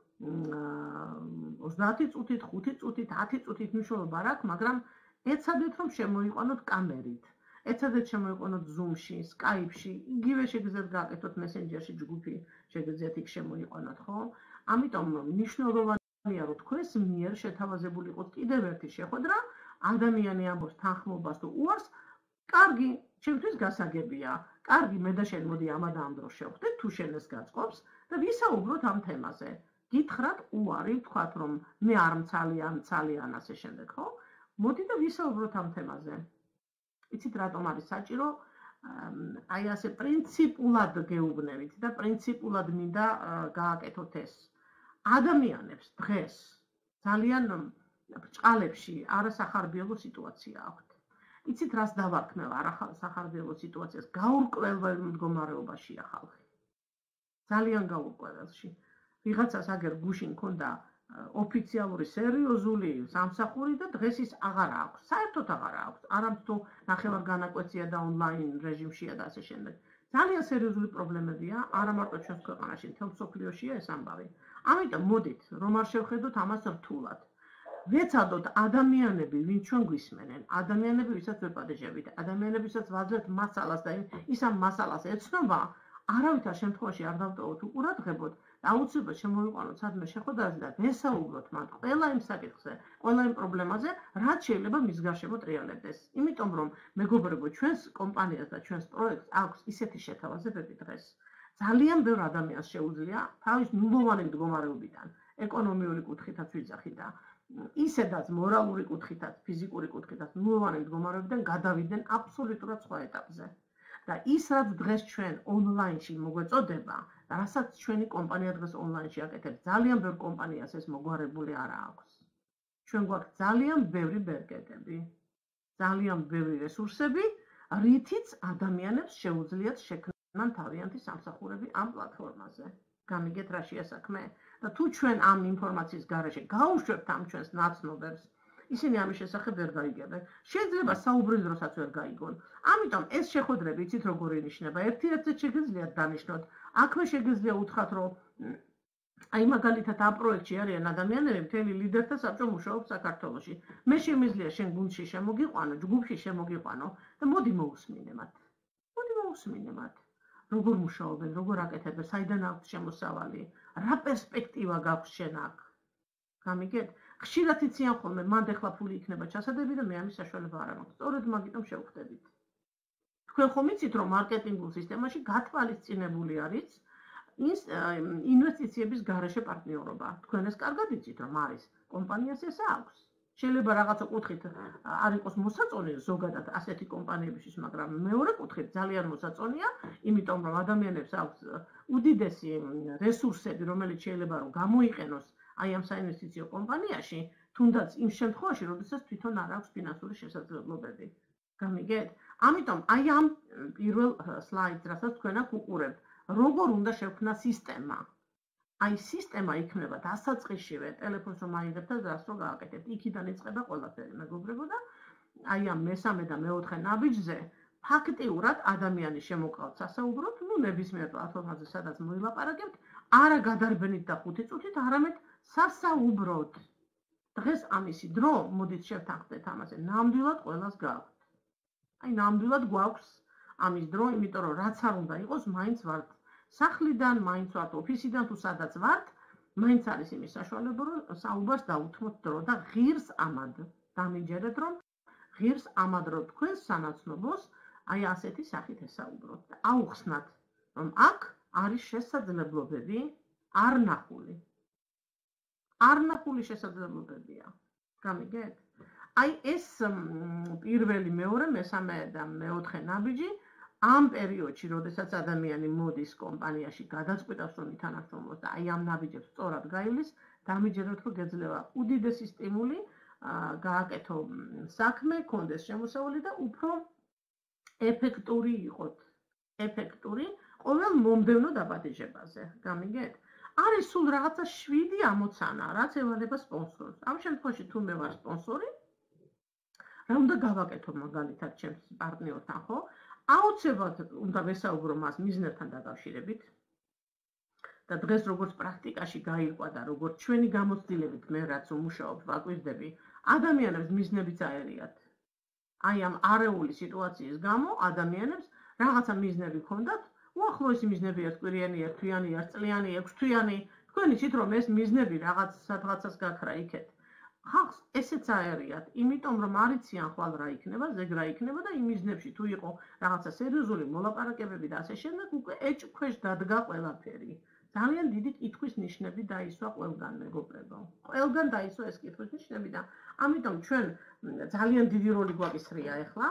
30 წუთით, 5 წუთით, 10 წუთით მნიშვნელობა არ აქვს, მაგრამ ეცადეთ რომ შემოიყვანოთ კამერით. ეცადეთ შემოიყვანოთ Zoom-ში, Skype-ში, იგივე შეგიძლიათ გააკეთოთ Messenger-ში ჯგუფი, შეგიძლიათ იქ შემოიყვანოთ, ხო? ამიტომ მნიშვნელოვანია რომ თქვენს მიერ შეთავაზებული იყოს კიდევ ერთი შეხვედრა, ადამიანი ამბობს თანხმობას თუ უარს, კარგი, ჩემთვის გასაგებია. კარგი, მე და შენ მოდი ამა და ამ დროს შევხვდეთ, თუ შენ ეს გაწყობს და ვისაუბროთ ამ თემაზე. გითხრათ უარი, ვთქვათ რომ მე არ მცალიან ასე შემდეგ, ხო? მოდი და ვისაუბროთ ამ თემაზე. იცით რატომ არის საჭირო? აი ასე პრინციპულად გეუბნებით და პრინციპულად მინდა გააკეთოთ ეს. ადამიანებს დღეს ძალიან ბრჭყალებში არასახარბიელო სიტუაცია აქვთ. იცით რას დავარქმევ არასახარბიელო სიტუაციას? გაურკვეველ მდგომარეობაშია ხალხი. ძალიან გაურკვეველში. ვიღაცას აგერ გუშინ ქონდა ოფიციალური სერიოზული სამსახური და დღეს ის აღარ აქვს. საერთოდ აღარ აქვს. არამც თუ ნახევარ განაკვეთია და ონლაინ რეჟიმშია და ასე შემდეგ. ძალიან სერიოზული პრობლემებია, არა მარტო ჩვენს ქვეყანაში, მთელ მსოფლიოშია ეს ამბავი. ამიტომ მოდით, რომ არ შევხედოთ ამას რთულად. ვეცადოთ ადამიანები, ვინც ჩვენ გვისმენენ, ადამიანები, ვისაც ვეპატიჟებით, ადამიანები, ვისაც ვაძლევთ მასალას და ის ამ მასალას ეცნობა, არავითარ შემთხვევაში არ დავტოვოთ უყურადღებოთ და აუცილებლად შემოვიყვანოთ სადმე შეხვედრაზე და ვესაუბროთ მათ ყველა იმ საკითხზე, ყველა იმ პრობლემაზე, რაც შეიძლება მის გარშემო ტრიალებდეს. იმიტომ რომ მეგობრებო, ჩვენს კომპანიას და ჩვენს პროექტს აქვს ისეთი შეთავაზებები დღეს. ძალიან ბევრ ადამიანს შეუძლია თავის ნულოვანი მდგომარეობიდან ეკონომიური კუთხითაც ვიძახი და ისედაც მორალური კუთხითაც, ფიზიკური კუთხითაც ნულოვანი მდგომარეობიდან გადავიდნენ აბსოლუტურად სხვა ეტაპზე. და ის რაც დღეს ჩვენ ონლაინში მოგვეწოდება, რასაც ჩვენი კომპანია დღეს ონლაინში აკეთებს, ძალიან ბევრ კომპანიას ეს მოგვარებული არ აქვს. ჩვენ გვაქვს ძალიან ბევრი ბერკეტები, ძალიან ბევრი რესურსები, რითიც ადამიანებს შეუძლიათ შექმნან თავიანთი სამსახურები ამ პლატფორმაზე. გამიგეთ რა შეასაქმე? და თუ ჩვენ ამ ინფორმაციის გარეშე გავუშვებთ ამ ჩვენს ნაცნობებს, ისინი ამის შესახებ ვერ გაიგებენ. შეიძლება საუბრის დროსაც ვერ გაიგონ. ამიტომ ეს შეხვედრები იცით როგორ ინიშნება. ერთ-ერთზე შეგიძლიათ დანიშნოთ. აქვე შეგიძლია უთხრათ, რომ აი მაგალითად ამ პროექტში არიან ადამიანები, მთელი ლიდერთა საბჭო მუშაობს საქართველოში. მე შემიძლია შენ გუნდში შემოგიყვანო, ჯგუფში შემოგიყვანო და მოდი მოусმინემათ. მოდი მოусმინემათ. როგორ მუშაობენ, როგორ აკეთებენ, საიდან აქვს შემოსავალი, რა პერსპექტივა გაქვს შენ აქ. გამიგეთ? ხშირად იციან ხოლმე, მანდ ახლა ფული იქნება ჩასადები და მე ამის საშუალება არ მაქვს. სწორედ მაგიტომ შევხვდებით. თქვენ ხომ იცით, რომ მარკეტინგულ სისტემაში გათვალისწინებული არის ინვესტიციების გარეშე პარტნიორობა. თქვენ ეს კარგად იცით, რომ არის. კომპანიას ეს აქვს. შეიძლება რაღაცა კუთხით არ იყოს მოსაწონი ზოგადად ასეთი კომპანიებისთვის, მაგრამ მეორე კუთხით ძალიან მოსაწონია, იმიტომ რომ ადამიანებს აქვს უდიდესი რესურსები, რომელიც შეიძლება რომ გამოიყენოს აი ამ საინვესტიციო კომპანიაში, თუნდაც იმ შემთხვევაში, როდესაც თვითონ არ აქვს ფინანსური შესაძლებლობები. გამიგეთ? ამიტომ აი ამ პირველ სლაიდს, რასაც თქვენ აქ უყურებთ, როგორ უნდა შევქმნა სისტემა. აი სისტემა იქნება დასაწყისშივე, ტელეფონს რომ აიღებთ და დას რო გააკეთებთ. იქიდან იწყება ყველაფერი, მეგობრებო და აი ამ მესამე და მეოთხე ნაბიჯზე ფაქტიურად ადამიანი შემოყავთ სასაუბროთ, ნუ ნებისმიერ პლატფორმაზე, სადაც მოილაპარაკებთ, არა გადარბენით და 5 წუთით, არამედ სასაუბროთ. დღეს ამისი დრო, მოდით შევთანხმდეთ ამაზე, ნამდვილად ყველას გააქვთ. აი ნამდვილად გვაქვს ამის დრო, იმიტომ რომ რაც არ უნდა იყოს, მაინც ვართ სახლიდან, მაინც ვართ ოფისიდან, თუ სადაც ვართ, მაინც არის იმის საშუალება, რომ საუბარს დაუთმოთ დრო და ღირს ამად. დამიჯერეთ, რომ ღირს ამად რო თქვენს სანაცნობოს, აი ასეთი სახით ესაუბროთ და აუხსნათ, რომ აქ არის შესაძლებლობები არ ნახული. არ ნახული შესაძლებლობებია. გამიგეთ? აი ეს პირველი, მეორე, მესამე და მეოთხე ნაბიჯი ამ პერიოდში, როდესაც ადამიანი მოდის კომპანიაში, გადაწყვიტავს რომ ითანამშრომლოს და აი ამ ნაბიჯებს სწორად გაივლის, დამიჯეროთ რომ გეძლევა უდიდესი სტიმული, გააკეთო საქმე, კონდეს შემოსავალი და უფრო ეფექტური იყოთ. ეფექტური ყოველ მომდევნო დაპატიჟებაზე. გამიგეთ? არის სულ რაღაცა 7 ამოცანა, რაც ევალება სპონსორს. ამ შემთხვევაში თუ მე ვარ სპონსორი, რა უნდა გავაკეთო მაგალითად ჩემს პარტნიორთან, ხო? აუცილებლად უნდა ვესაუბრო მას მიზნებთან დაკავშირებით. და დღეს როგორც პრაქტიკაში გაირკვა და როგორც ჩვენი გამოცდილებით მე რაც ვმუშაობ, ვაკვირდები, ადამიანებს მიზნები წაერიათ. აი ამ არეული სიტუაციის გამო ადამიანებს რაღაცა მიზნები ჰქონდათ, უახლოესი მიზნები ერთკვირიანი, ერთთვიანი, ერთწლიანი, 6 თვიანი. თქვენ იცით რომ ეს მიზნები რაღაცას გაქრა იქეთ. ხალხს ესეც აერიათ, იმიტომ რომ არიციან ხვალ რა იქნება, ზეგ რა იქნება და იმ მიზნებში თუ იყო რაღაცა სერიოზული მოლაპარაკებები და ასე შემდეგ, უკვე ეჭქვეშ დადგა ყველაფერი. ძალიან დიდი კითხვის ნიშნები დაისვა ყველგან, მეგობრებო. ყველგან დაისვა ეს კითხვის ნიშნები და ამიტომ ჩვენ ძალიან დიდი როლი გვაკისრია ახლა.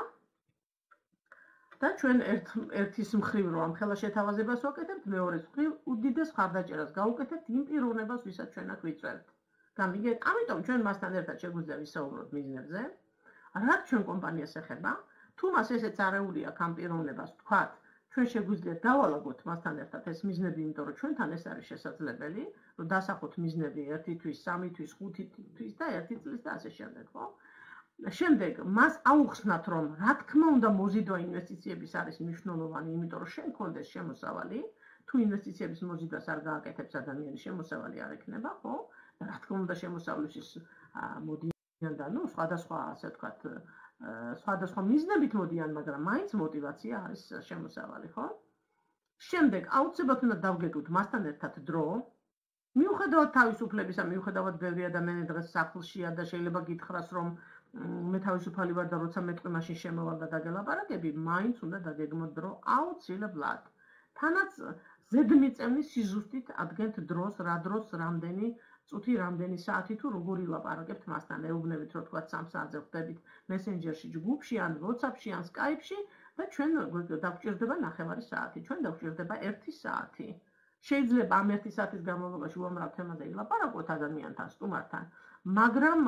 და ჩვენ ერთის მხრივ რომ ამ ხელა შეთავაზებას ვაკეთებთ, მეორეს მხრივ უდიდეს ხარდაჭერას გავუკეთებთ იმ პიროვნებას, ვისაც ჩვენ აქ ვიწვევთ. გამიგეთ? ამიტომ ჩვენ მასთან ერთად შეგვიძლია ვისაუბროთ მიზნებზე, რაც ჩვენ კომპანიას ეხება, თუ მას ესეც არეული აქვს ამ პიროვნებას, თქვათ, ჩვენ შეგვიძლია დავალაგოთ მასთან ერთად ეს მიზნები, იმიტომ რომ ჩვენთან ეს არის შესაძლებელი, რომ დასახოთ მიზნები 1 თვის, 3 თვის, 5 თვის და 1 წლის და ასე შემდეგ, ხო? შემდეგ მას აუხსნათ, რომ რა თქმა უნდა მოზიდვა ინვესტიციების არის მნიშვნელოვანი, იმიტომ რომ შენ გქონდეს შემოსავალი, თუ ინვესტიციების მოზიდვას არ გააკეთებს ადამიანი, შემოსავალი არ ექნება, ხო? რა თქმა უნდა შემოსავლის მოდიან და ნუ სხვადასხვა, ასე ვთქვათ, სხვადასხვა მიზნებით მოდიან, მაგრამ მაინც мотиваცია არის შემოსავალი, ხო? შემდეგ აუცილებლად უნდა დავგეგმოთ მასთან ერთად დრო. მიუხედავად თავისუფლებისა, მიუხედავად ბევრი ადამიანი დღეს სახლშია და შეიძლება გითხრას, რომ მე თავისუფალი ვარ და როცა მეტყვი მაშინ შემოვალ და დაგელაპარაკები, მაინც უნდა დაგეგმოთ დრო აუცილებლად. თანაც ზედმიწევნის სიზუსტით ადგენთ დროს, რა დროს, რამდენი წუთი რამდენი საათი თუ როგორ ილაპარაკებთ მასთან, ეუბნებით რომ თქვა 3 საათზე ხდებით მესენჯერში, ჯგუფში, ან WhatsApp-ში, ან Skype-ში და ჩვენ დაგვჭირდება 9 საათი, ჩვენ დაგვჭირდება 1 საათი. შეიძლება ამ 1 საათის განმავლობაში უამრავ თემაზე ილაპარაკოთ ადამიანთან, სტუმართან, მაგრამ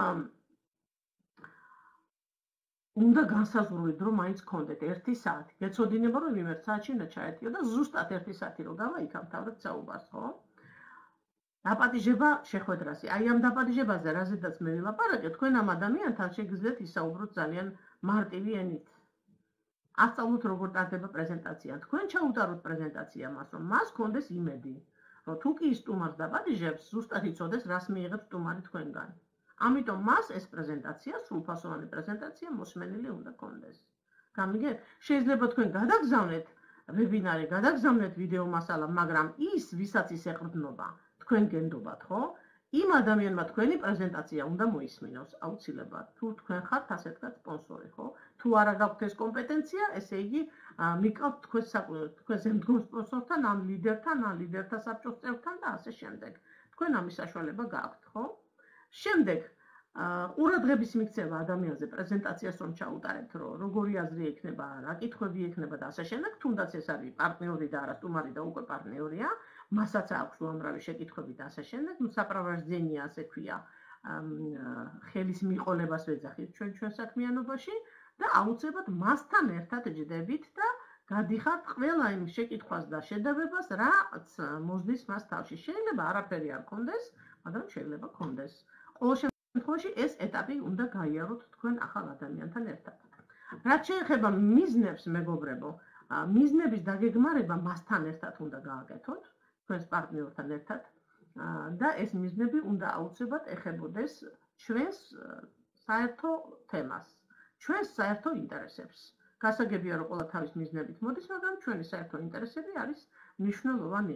უნდა განსაზღვრულოთ, რომ მაინც გქონდეთ 1 საათი. გეცოდინება, რომ იმ 1 საათში უნდა ჩაერთიო და ზუსტად 1 საათი რო გავაიქამთავრებთ საუბარს, ხო? დაპატიჟება შეხვედრაზე. აი ამ დაპატიჟებაზე, რაზედაც მე ვილაპარაკე, თქვენ ამ ადამიანთან შეგიძლიათ ისაუბროთ ძალიან მარტივი ენით. ასწავლოთ როგორ ტარდება პრეზენტაცია. თქვენ ჩაუტაროთ პრეზენტაცია მას, რომ მას გქონდეს იმედი, რომ თუ კი სტუმარს დაპატიჟებს, ზუსტად იცოდეს, რას მიიღებს სტუმარი თქვენგან. ამიტომ მას ეს პრეზენტაცია, სრულფასოვანი პრეზენტაცია მოსმენილი უნდა გქონდეს. გამიგეთ? შეიძლება თქვენ გადაგზავნეთ ვებინარი, გადაგზავნეთ ვიდეო მასალა, მაგრამ ის, ვისაც ის ეყრდნობა, თქვენ გენდობათ, ხო? იმ ადამიანმა თქვენი პრეზენტაცია უნდა მოისმინოს, აუცილებლად. თუ თქვენ ხართ ასეთ კაც სპონსორი, ხო? თუ არა გაქვთ ეს კომპეტენცია, ესე იგი მიკავთ თქვენს ემდგომ სპონსორთან, ამ ლიდერთან, ან ლიდერთა საბჭოს წევრთან და ასე შემდეგ. თქვენ ამის საშუალება გაქვთ, ხო? შემდეგ ყურადღების მიქცევა ადამიანზე პრეზენტაციას რომ ჩაუტარებთ, რომ როგორი აზრი ექნება, რა კითხვები ექნება და ასე შემდეგ, თუნდაც ეს არის პარტნიორი და არა სტუმარი და უკვე პარტნიორია, მასაც აქვს უამრავი შეკითხვები და ასე შემდეგ, საპრავარჯდენია, ასე ქვია, ხელის მიყოლებას ვეძახით ჩვენ საქმიანობაში და აუცილებლად მასთან ერთად ჯდებით და გადიხართ ყველა იმ შეკითხვას და შედარებას, რაც მოსდის მას თავში. შეიძლება არაფერი არ გქონდეს, მაგრამ შეიძლება გქონდეს. ყოველ შემთხვევაში ეს ეტაპი უნდა გაიაროთ თქვენ ახალ ადამიანთან ერთად. რაც შეეხება მიზნებს, მეგობრებო, მიზნების დაგეგმარება მასთან ერთად უნდა გააკეთოთ, თქვენს პარტნიორთან ერთად და ეს მიზნები უნდა აუცილებლად ეხებოდეს ჩვენს საერთო თემას, ჩვენს საერთო ინტერესებს. გასაგებია, რომ ყველა თავის მიზნებით მოდის, მაგრამ ჩვენი საერთო ინტერესები არის მნიშვნელოვანი.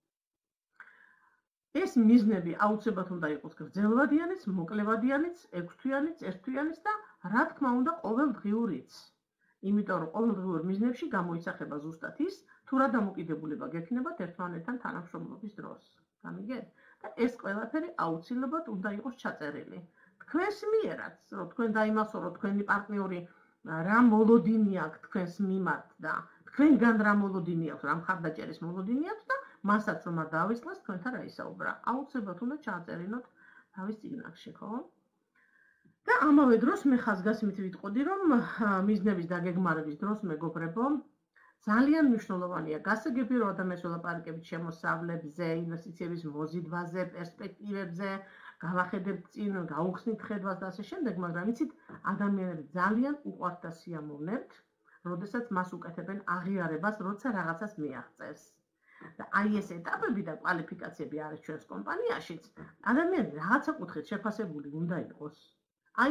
ეს მიზნები აუცილებლად უნდა იყოს გრძელვადიანიც, მოკლევადიანიც, 6 თვიანიც, 1 თვიანიც და რა თქმა უნდა ყოველდღიურიც. იმიტომ რომ ყოველდღიურ მიზნებში გამოისახება ზუსტად ის, თუ რა დამოკიდებულება გექნებათ ერთმანეთთან თანამშრომლობის დროს. გამიგეთ? და ეს ყველაფერი აუცილებლად უნდა იყოს ჩაწერილი. თქვენს მიერაც, რომ თქვენ დაიმახსოვროთ, რომ თქვენი პარტნიორი რა მოლოდინი აქვს თქვენს მიმართ და თქვენგან რა მოლოდინი აქვს, რა მხარდაჭერის მოლოდინი აქვს და მასაც რომ არ დავისწროს თქვენთან რა ისაუბრა. აუცილებლად უნდა ჩააწერინოთ თავის წიგნებში, ხო? და ამავე დროს მე ხაზგასმით ვიტყოდი, რომ მიზნების დაგეგმარების დროს, მეგობრებო, ძალიან მნიშვნელოვანია გასაგები, რომ ადამიანს ველაპარაკებით შემოსავლებზე, ინვესტიციების მოზიდვაზე, პერსპექტივებზე, გავახედებთ წინ, გაუხსნით ხედვას და ასე შემდეგ, მაგრამ იცით, ადამიანები ძალიან უყვართ და სიამოვნებთ, როდესაც მას უკეთებენ აღიარებას, როცა რაღაცას მიაღწევს. და აი ეს ეტაპები და კვალიფიკაციები არის ჩვენს კომპანიაშიც, ადამიანი რაღაცა კუთხით შეფასებული უნდა იყოს. აი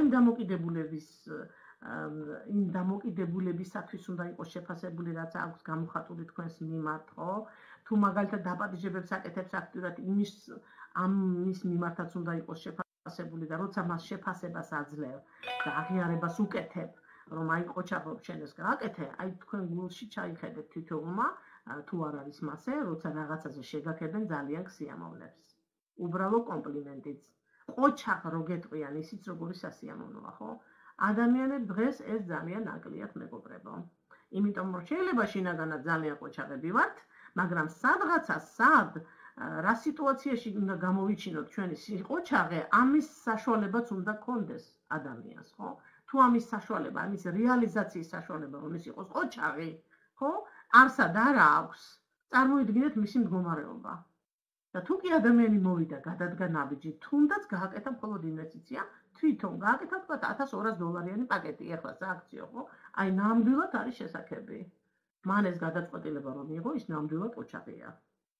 იმ დამოკიდებულებისათვის უნდა იყოს შეფასებული, რაც აქვს გამოხატული თქვენს მიმართ, ხო? თუ მაგალითად დაპატიჟებებს აკეთებს აქტიურად, ამის მიმართაც უნდა იყოს შეფასებული და როცა მას შეფასებას აძლევ და აღიარებას უკეთებ, რომ აი ყოჩაბობ შენ ეს გააკეთე, აი თქვენ გულში ჩაიხედეთ თითოეულმა, თუ არ არის მასე, როცა რაღაცაზე შეგაქებენ ძალიან გსიამოვნებს. უბრალო კომპლიმენტიც. ყოჩახ რო გეტყვიან, ისიც როგორი სასიამოვნოა, ხო? ადამიანებს დღეს ეს ძალიან ნაკლიათ, მეგობრებო. იმიტომ რომ შეიძლება შინაგანად ძალიან ყოჩაღები ვართ, მაგრამ სადღაცა სად რა სიტუაციაში უნდა გამოვიჩინოთ ჩვენი ყოჩაღე, ამის საშუალებაც უნდა გქონდეს ადამიანს, ხო? თუ ამის საშუალება, ამის რეალიზაციის საშუალება რომ ის იყოს ყოჩაღი, ხო? არსად არა აქვს. წარმოიდგინეთ მისი მდგომარეობა. და თუ კი ადამიანი მოვიდა, გადადგა ნაბიჯი, თუნდაც გააკეთა მხოლოდ ინვესტიცია, თვითონ გააკეთა თქვა $1200 პაკეტი, ეხლა სააქციო, ხო? აი ნამდვილად არის შესაძლებელი. მან ეს გადაწყვეტილება რომ მიიღო, ის ნამდვილად ყოჩაღია.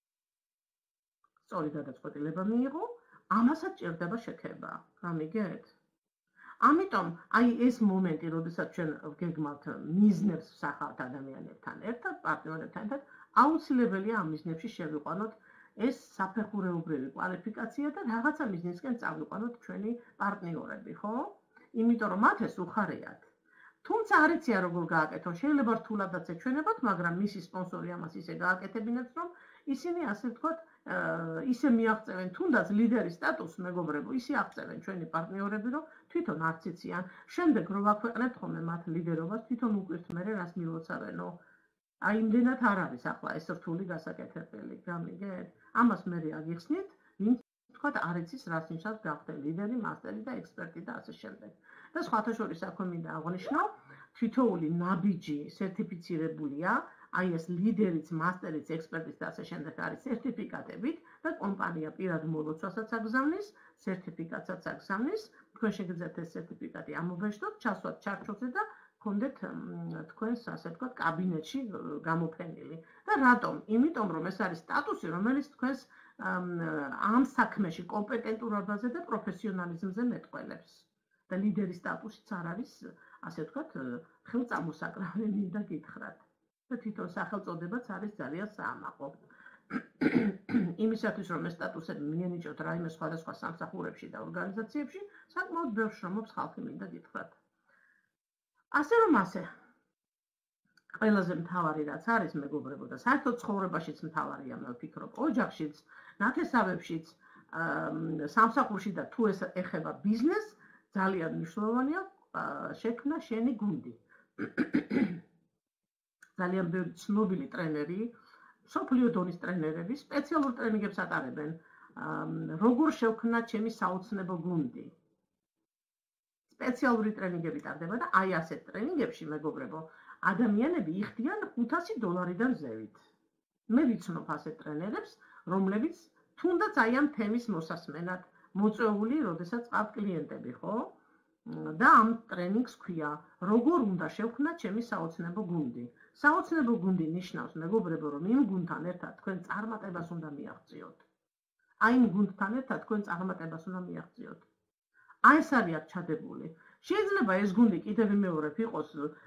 სწორი გადაწყვეტილება მიიღო, ამასაც ჭირდება შექება. გამიგეთ? ამიტომ აი ეს მომენტი, როდესაც ჩვენ გეგმავთ მიზნებს ვსახავთ ადამიანებთან ერთად, პარტნიორებთან ერთად, აუცილებელია ამ მიზნებში შევიყვანოთ ეს საფეხურეობრივი კვალიფიკაცია და რაღაცა მიზნისკენ წავიყვანოთ ჩვენი პარტნიორები, ხო? იმიტომ რომ მათ ეს უხარიათ. თუმცა არ იცია როგორ გააკეთონ, შეიძლება რთულადაც ეჩვენებათ, მაგრამ მისი სპონსორი ამას ისე გააკეთებინებს, რომ ისინი ასე ვთქვათ, ისე მიაღწევენ თუნდაც ლიდერის სტატუსს მეგობრებო, ისე აღწევენ ჩვენი პარტნიორები, რომ თვითონ არც იციან. შემდეგ რომ აქვეყნებთ ხოლმე მათ ლიდერობას, თვითონ უკვირთ მერე რას მილოცავენო. აი იმდენად არ არის ახლა ეს რთული გასაკეთებელი, გამიგეთ? ამას მერე აგიხსნით, ვინც თქვათ არ იცის რას ნიშნავს გახდე ლიდერი, მასტერი და ექსპერტი და ასე შემდეგ. და სხვათა შორის აქვე მინდა აღვნიშნო, თითოეული ნაბიჯი სერტიფიცირებულია, აი ეს ლიდერიც, მასტერიც, ექსპერტიც და ასე შემდეგ არის სერტიფიკატებით და კომპანია პირად მოლოცვასაც აგზავნის, სერტიფიკატსაც აგზავნის, თქვენ შეგიძლიათ ეს სერტიფიკატი ამობეჭდოთ, ჩასვათ ჩარჩოზე და გქონდეთ თქვენს ასე ვთქვათ კაბინეტში გამოფენილი. და რატომ? იმიტომ რომ ეს არის სტატუსი, რომელიც თქვენს ამ საქმეში კომპეტენტურობაზე და პროფესიონალიზმზე მეტყველებს. და ლიდერის სტატუსიც არ არის, ასე ვთქვათ, ხელწამოსაკრავი მინდა გითხრათ. და თვითონ სახელწოდებაც არის ძალიან საამაყო. იმისათვის რომ ეს სტატუსები მიენიჭოთ რაიმე სხვადასხვა სამსახურებში და ორგანიზაციებში, საკმაოდ ბევრ შრომობს ხალხი მინდა გითხრათ. ასე რომ ასე. ყველაზე მთავარი რაც არის მეგობრებო და საერთოდ ცხოვრებაშიც მთავარია მე ვფიქრობ, ოჯახშიც, ნათესავებშიც, სამსახურში და თუ ეს ეხება ბიზნესს, ძალიან მნიშვნელოვანია შექმნა შენი გუნდი. ძალიან ბევრი ცნობილი ტრენერი, მსოფლიო დონის ტრენერები სპეციალურ ტრენინგებს ატარებენ, როგორ შევქმნა ჩემი საოცნებო გუნდი. სპეციალური ტრენინგები ტარდება და აი ასეთ ტრენინგებში მეგობრებო, ადამიანები იხდიან $500-დან ზევით. მე ვიცნობ ასეთ ტრენერებს, რომლებიც თუნდაც აი ამ თემის მოსასმენად მოწვეული, როდესაც ყავთ კლიენტები, ხო? და ამ ტრენინგს ქვია, როგორ უნდა შევქმნათ ჩემი საოცნებო გუნდი. საოცნებო გუნდი ნიშნავს მეგობრებო, რომ იმ გუნდთან ერთად თქვენ წარმატებას უნდა მიაღწიოთ. აი იმ გუნდთან ერთად თქვენ წარმატებას უნდა მიაღწიოთ. აი ეს არის აქ ჩადებული. შეიძლება ეს გუნდი კიდევ ვიმეორებ იყოს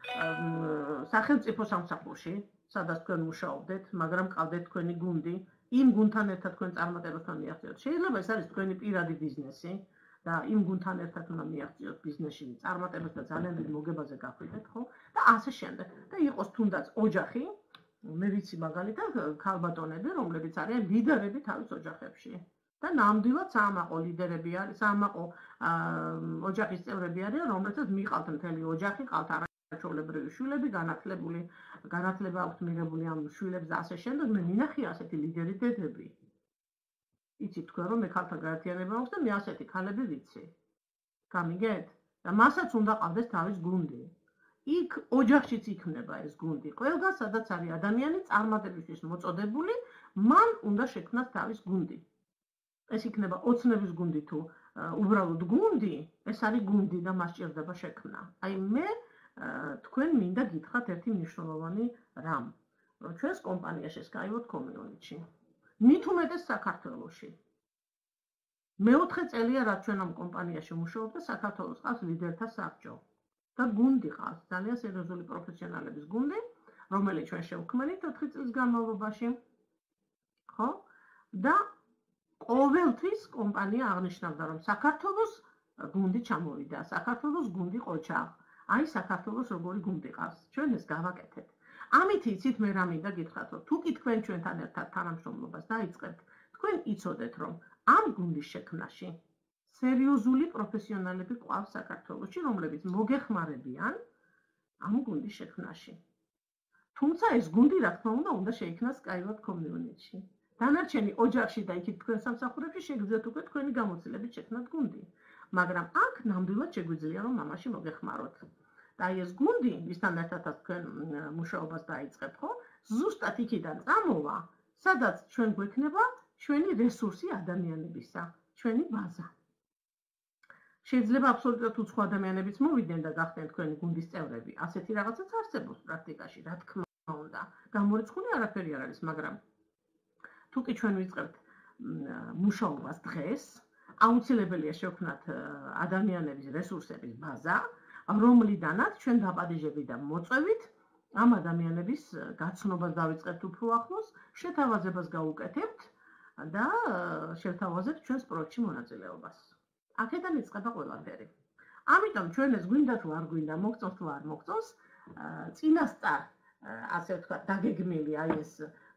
სახელმწიფო სამსახურში, სადაც თქვენ მუშაობდეთ, მაგრამ ყავდეთ თქვენი გუნდი, იმ გუნდთან ერთად თქვენ წარმატებას უნდა მიაღწიოთ. შეიძლება ეს არის თქვენი პირადი ბიზნესი და იმ გუნდთან ერთად უნდა მიაღწიოთ ბიზნესში წარმატებას და ძალიან დიდ მოგებაზე გახვიდეთ, ხო? და ასე შემდეგ. და იყოს თუნდაც ოჯახი, მე ვიცი მაგალითად ქალბატონები, რომლებიც არიან ლიდერები თავის ოჯახებში. და ნამდვილად საამაყო ლიდერები არის, საამაყო ოჯახის წევრები არიან, რომლებსაც მიყავთ მთელი ოჯახი, ყავთ არაჩვეულებრივი შვილები, განათლება აქვთ მიღებული ამ შვილებს და ასე შემდეგ. მე მინახი ასეთი ლიდერი დედები. იცით თქვენ რომ მე ქალთა გაერთიანება მაქვს და მე ასეთი ქალები ვიცი. გამიგეთ? და მასაც უნდა ყავდეს თავის გუნდი. იქ ოჯახშიც იქნება ეს გუნდი. ყველგან სადაც არის ადამიანი წარმატებისთვის მოწოდებული, მან უნდა შექმნას თავის გუნდი. ეს იქნება ოცნების გუნდი თუ უბრალოდ გუნდი, ეს არის გუნდი და მას ჭირდება შექმნა. აი მე თქვენ მინდა გითხრათ ერთი მნიშვნელოვანი რამ, რომ ჩვენს კომპანიაში Skyward Community-ში, მით უმეტეს საქართველოში. მე-4 წელია რაც ჩვენ ამ კომპანიაში მუშაობ და საქართველოს ყავს ლიდერთა საბჭო. და გუნდი ყავს, ძალიან სერიოზული პროფესიონალების გუნდი, რომელიც ჩვენ შევქმნით 4 წლის განმავლობაში. ხო? და ყოველთვის კომპანია აღნიშნავდა, რომ საქართველოს გუნდი ჩამოვიდა, საქართველოს გუნდი ყოჩა. აი საქართველოს როგორი გუნდი ყავს. ჩვენ ეს გავაკეთეთ. ამით იცით მე რა მინდა გითხრათ, რომ თუ კი თქვენ ჩვენთან ერთად თანამშრომლობას დაიწყებთ, თქვენ იცოდეთ, რომ ამ გუნდის შექმნაში სერიოზული პროფესიონალები ყავს საქართველოში, რომლებიც მოგეხმარებიან ამ გუნდის შექმნაში. თუმცა ეს გუნდი რა თქმა უნდა შეიქმნას Skyward Community-ში. დანარჩენი ოჯახში და იქით თქვენ სამსახურებში შეგიძლიათ უკვე თქვენი გამოცდილებით შექმნათ გუნდი. მაგრამ აქ ნამდვილად შეგვიძლია რომ ამაში მოგეხმაროთ. და ეს გუნდი, ვისთან ერთადაც თქვენ მუშაობას დაიწყებთ, ხო? ზუსტად იქიდან წამოვა, სადაც ჩვენ გვექნება ჩვენი რესურსი ადამიანებისა, ჩვენი ბაზა. შეიძლება აბსოლუტურად უცხო ადამიანებიც მოვიდნენ და გახდნენ თქვენი გუნდის წევრები. ასეთი რაღაცაც არსებობს პრაქტიკაში, რა თქმა უნდა. გამორიცხული არაფერი არ არის, მაგრამ თუ კი ჩვენ ვიწყებთ მუშაობას დღეს, აუცილებელია შევქმნათ ადამიანების რესურსების ბაზა, რომლიდანაც ჩვენ დაპატიჟებით და მოწვევით ამ ადამიანების გაცნობას დავიწყებთ უფრო ახლოს, შეთავაზებას გავუკეთებთ და შევთავაზებთ ჩვენს პროექტში მონაწილეობას. აქედან იწყება ყველაფერი. ამიტომ ჩვენ ეს გვინდა თუ არ გვინდა, მოგწონს თუ არ მოგწონს, წინასწარ, ასე ვთქვათ, დაგეგმილი აი ეს